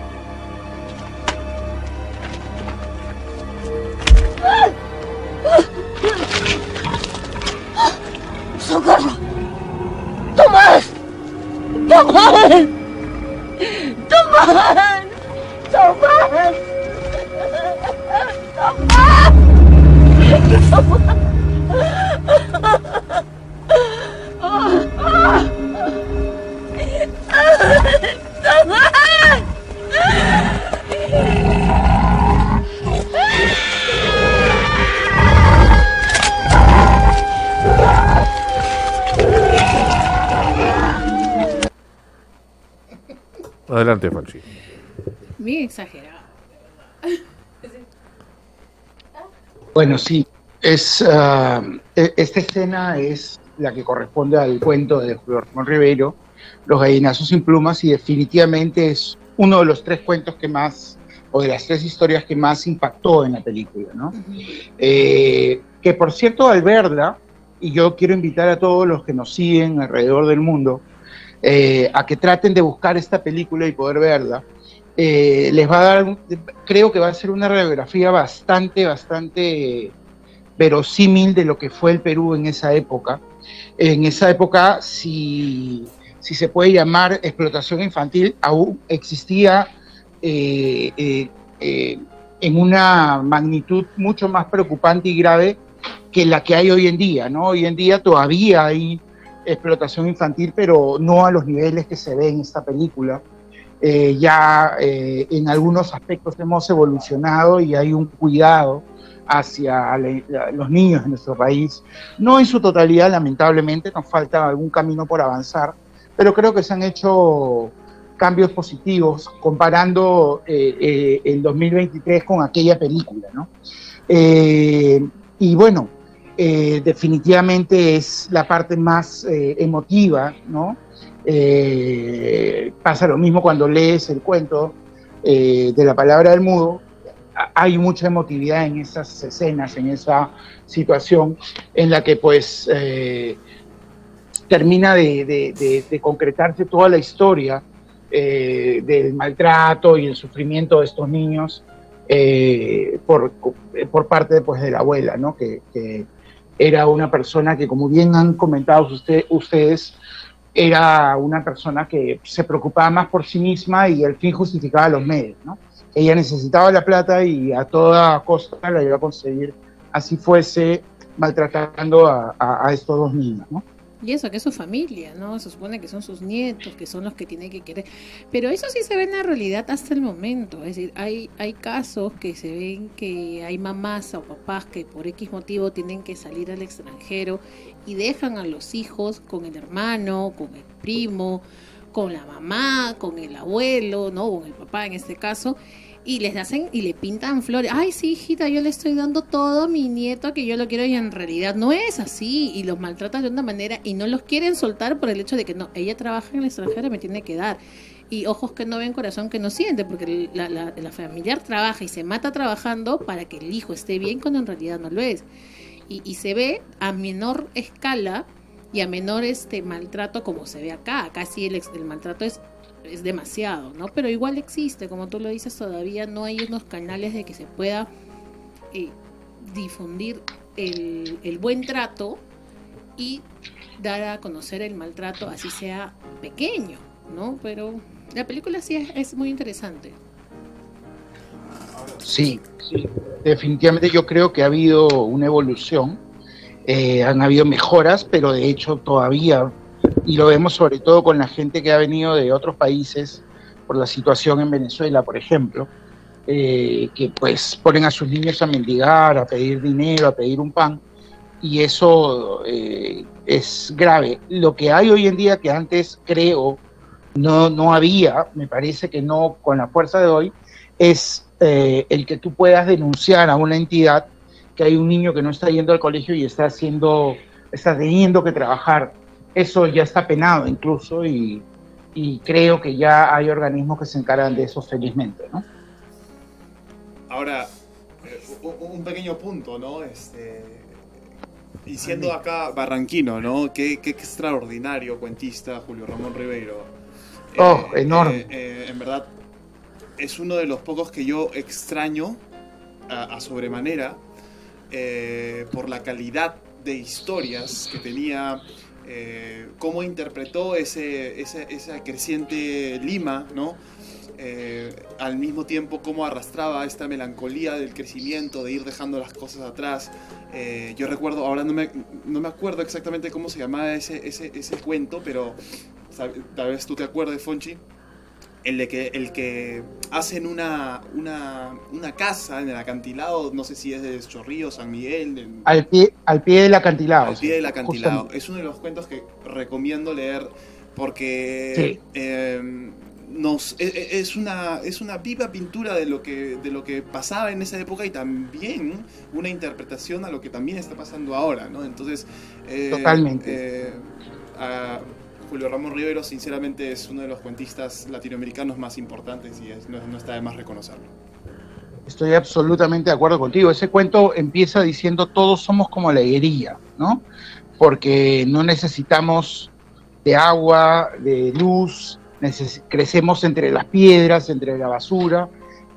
Speaker 3: ¡Socorro! ¡Tomás! ¡Tomás! ¡Tomás! ¡Tomás!
Speaker 8: Adelante, Falchi.
Speaker 7: bien exagerado.
Speaker 9: Bueno, sí, es uh, esta escena es la que corresponde al cuento de Julio Ramón Rivero, Los gallinazos sin plumas, y definitivamente es uno de los tres cuentos que más, o de las tres historias que más impactó en la película, ¿no? Uh-huh. eh, que por cierto, al verla, y yo quiero invitar a todos los que nos siguen alrededor del mundo, eh, a que traten de buscar esta película y poder verla, eh, les va a dar, creo que va a ser una radiografía bastante, bastante verosímil de lo que fue el Perú en esa época. En esa época, si, si se puede llamar explotación infantil, aún existía eh, eh, eh, en una magnitud mucho más preocupante y grave que la que hay hoy en día, ¿no? Hoy en día todavía hay explotación infantil, pero no a los niveles que se ve en esta película. Eh, ya eh, en algunos aspectos hemos evolucionado y hay un cuidado hacia le, la, los niños en nuestro país. No en su totalidad, lamentablemente, nos falta algún camino por avanzar, pero creo que se han hecho cambios positivos comparando eh, eh, el dos mil veintitrés con aquella película, ¿no? Eh, y bueno, eh, definitivamente es la parte más eh, emotiva, ¿no? Eh, pasa lo mismo cuando lees el cuento eh, de La palabra del mudo. Hay mucha emotividad en esas escenas, en esa situación en la que pues eh, termina de, de, de, de concretarse toda la historia eh, del maltrato y el sufrimiento de estos niños eh, por, por parte pues, de la abuela, ¿no? que, que era una persona que, como bien han comentado usted, ustedes, era una persona que se preocupaba más por sí misma y el fin justificaba los medios, ¿no? Ella necesitaba la plata y a toda costa la iba a conseguir, así fuese, maltratando a, a, a estos dos niños, ¿no?
Speaker 7: Y eso, que es su familia, ¿no? Se supone que son sus nietos, que son los que tienen que querer. Pero eso sí se ve en la realidad hasta el momento. Es decir, hay, hay casos que se ven que hay mamás o papás que por X motivo tienen que salir al extranjero y dejan a los hijos con el hermano, con el primo, con la mamá, con el abuelo, ¿no? O el papá en este caso, y les hacen y le pintan flores. Ay, sí, hijita, yo le estoy dando todo a mi nieto que yo lo quiero, y en realidad no es así, y los maltratan de una manera y no los quieren soltar por el hecho de que no, ella trabaja en el extranjero, me tiene que dar. Y ojos que no ven, corazón que no siente, porque la, la, la familiar trabaja y se mata trabajando para que el hijo esté bien cuando en realidad no lo es. Y, y se ve a menor escala y a menor este maltrato como se ve acá. Acá sí el, el maltrato es es demasiado, ¿no? Pero igual existe, como tú lo dices, todavía no hay unos canales de que se pueda eh, difundir el, el buen trato y dar a conocer el maltrato, así sea pequeño, ¿no? Pero la película sí es, es muy interesante.
Speaker 9: Sí, sí. definitivamente yo creo que ha habido una evolución, eh, han habido mejoras, pero de hecho todavía, y lo vemos sobre todo con la gente que ha venido de otros países, por la situación en Venezuela, por ejemplo, eh, que pues ponen a sus niños a mendigar, a pedir dinero, a pedir un pan, y eso eh, es grave. Lo que hay hoy en día que antes creo no, no había, me parece que no con la fuerza de hoy, es eh, el que tú puedas denunciar a una entidad que hay un niño que no está yendo al colegio y está haciendo, está teniendo que trabajar. Eso ya está penado incluso, y, y creo que ya hay organismos que se encargan de eso felizmente, ¿no?
Speaker 13: Ahora, eh, un pequeño punto, ¿no? Este, y siendo acá barranquino, ¿no? Qué, qué extraordinario cuentista Julio Ramón Ribeiro.
Speaker 9: Oh,
Speaker 13: Eh,
Speaker 9: enorme.
Speaker 13: eh, eh, en verdad, es uno de los pocos que yo extraño a, a sobremanera eh, por la calidad de historias que tenía, eh, cómo interpretó ese, ese, esa creciente Lima, ¿no? Eh, al mismo tiempo cómo arrastraba esta melancolía del crecimiento, de ir dejando las cosas atrás. Eh, yo recuerdo, ahora no me, no me acuerdo exactamente cómo se llamaba ese, ese, ese cuento, pero tal vez tú te acuerdes, Fonchi, el de que, el que hacen una, una, una casa en el acantilado, no sé si es de Chorrillo, San Miguel. De,
Speaker 9: Al pie, al pie del acantilado.
Speaker 13: al pie del acantilado.
Speaker 9: Justamente.
Speaker 13: Es uno de los cuentos que recomiendo leer porque
Speaker 9: Sí.
Speaker 13: eh, nos, es, es, una, es una viva pintura de lo, que, de lo que pasaba en esa época y también una interpretación a lo que también está pasando ahora, ¿no? Entonces, eh,
Speaker 9: Totalmente.
Speaker 13: eh, a Julio Ramón Ribeiro sinceramente es uno de los cuentistas latinoamericanos más importantes y es, no, no está de más reconocerlo.
Speaker 9: Estoy absolutamente de acuerdo contigo. Ese cuento empieza diciendo todos somos como la higuerilla, ¿no? Porque no necesitamos de agua, de luz, neces- crecemos entre las piedras, entre la basura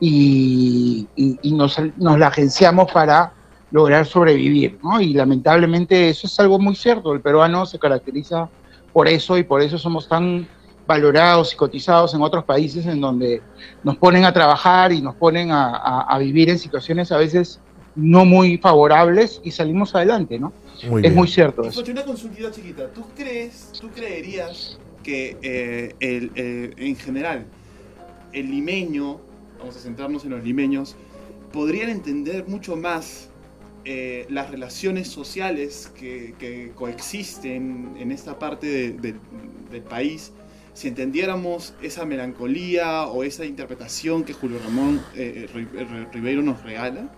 Speaker 9: y, y- y nos, nos la agenciamos para lograr sobrevivir, ¿no? Y lamentablemente eso es algo muy cierto. El peruano se caracteriza por eso y por eso somos tan valorados y cotizados en otros países en donde nos ponen a trabajar y nos ponen a, a- a vivir en situaciones a veces no muy favorables y salimos adelante, ¿no?
Speaker 8: Muy
Speaker 9: es
Speaker 8: bien.
Speaker 9: muy cierto eso.
Speaker 13: Escucha, una consultita chiquita. ¿Tú crees, tú creerías que eh, el, eh, en general el limeño, vamos a centrarnos en los limeños, podrían entender mucho más eh, las relaciones sociales que, que coexisten en esta parte de- de- del país si entendiéramos esa melancolía o esa interpretación que Julio Ramón eh, Ri- Ri- Ribeiro nos regala?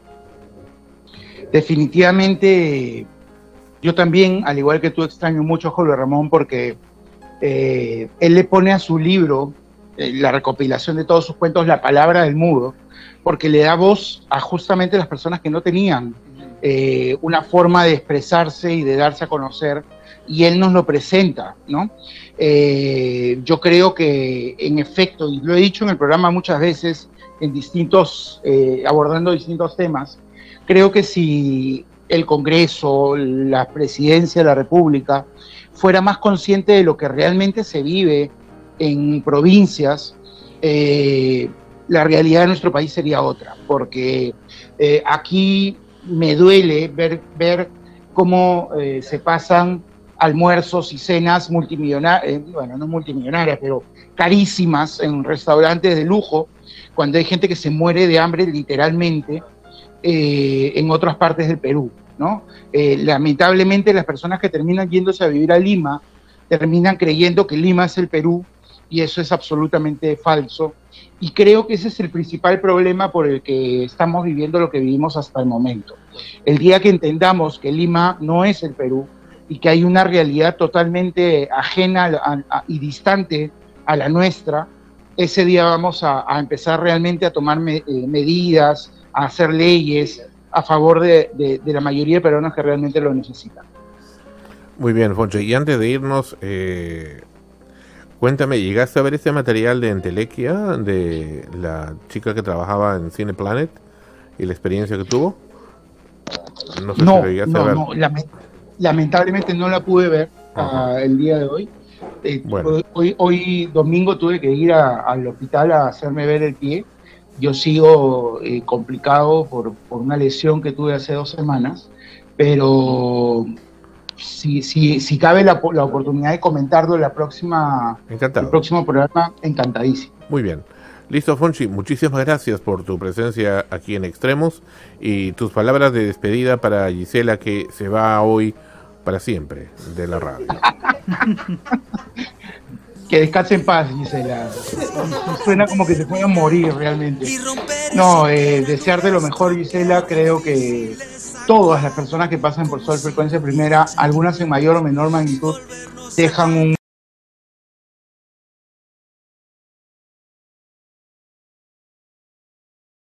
Speaker 9: Definitivamente, yo también, al igual que tú, extraño mucho a Julio Ramón porque eh, él le pone a su libro, eh, la recopilación de todos sus cuentos, la palabra del mudo, porque le da voz a justamente las personas que no tenían eh, una forma de expresarse y de darse a conocer, y él nos lo presenta, ¿no? Eh, yo creo que, en efecto, y lo he dicho en el programa muchas veces, en distintos, eh, abordando distintos temas, creo que si el Congreso, la Presidencia de la República, fuera más consciente de lo que realmente se vive en provincias, eh, la realidad de nuestro país sería otra, porque eh, aquí me duele ver, ver cómo eh, se pasan almuerzos y cenas multimillonarias, eh, bueno, no multimillonarias, pero carísimas en restaurantes de lujo, cuando hay gente que se muere de hambre literalmente eh, en otras partes del Perú, ¿no? Eh, lamentablemente las personas que terminan yéndose a vivir a Lima terminan creyendo que Lima es el Perú y eso es absolutamente falso. Y creo que ese es el principal problema por el que estamos viviendo lo que vivimos hasta el momento. El día que entendamos que Lima no es el Perú y que hay una realidad totalmente ajena a, a, y distante a la nuestra, ese día vamos a, a empezar realmente a tomar me, eh, medidas, a hacer leyes a favor de, de, de la mayoría de peruanos que realmente lo necesitan.
Speaker 8: Muy bien, Foncho. Y antes de irnos, eh, cuéntame, ¿llegaste a ver este material de Entelequia, de la chica que trabajaba en Cine Planet y la experiencia que tuvo? No sé
Speaker 9: No,
Speaker 8: si lo llegaste a
Speaker 9: no,
Speaker 8: ver.
Speaker 9: no, lame- lamentablemente no la pude ver uh, el día de hoy. Eh,
Speaker 8: Bueno.
Speaker 9: hoy. Hoy domingo tuve que ir a- al hospital a hacerme ver el pie yo sigo eh, complicado por, por una lesión que tuve hace dos semanas, pero si, si, si cabe la, la oportunidad de comentarlo en la próxima,
Speaker 8: Encantado.
Speaker 9: el próximo programa, encantadísimo.
Speaker 8: Muy bien. Listo, Fonchi, muchísimas gracias por tu presencia aquí en Extremos y tus palabras de despedida para Gisela, que se va hoy para siempre de la radio.
Speaker 9: Que descanse en paz, Gisela. Suena como que se pueda morir realmente. No, eh, desearte lo mejor, Gisela. Creo que todas las personas que pasan por Sol Frecuencia Primera, algunas en mayor o menor magnitud, dejan un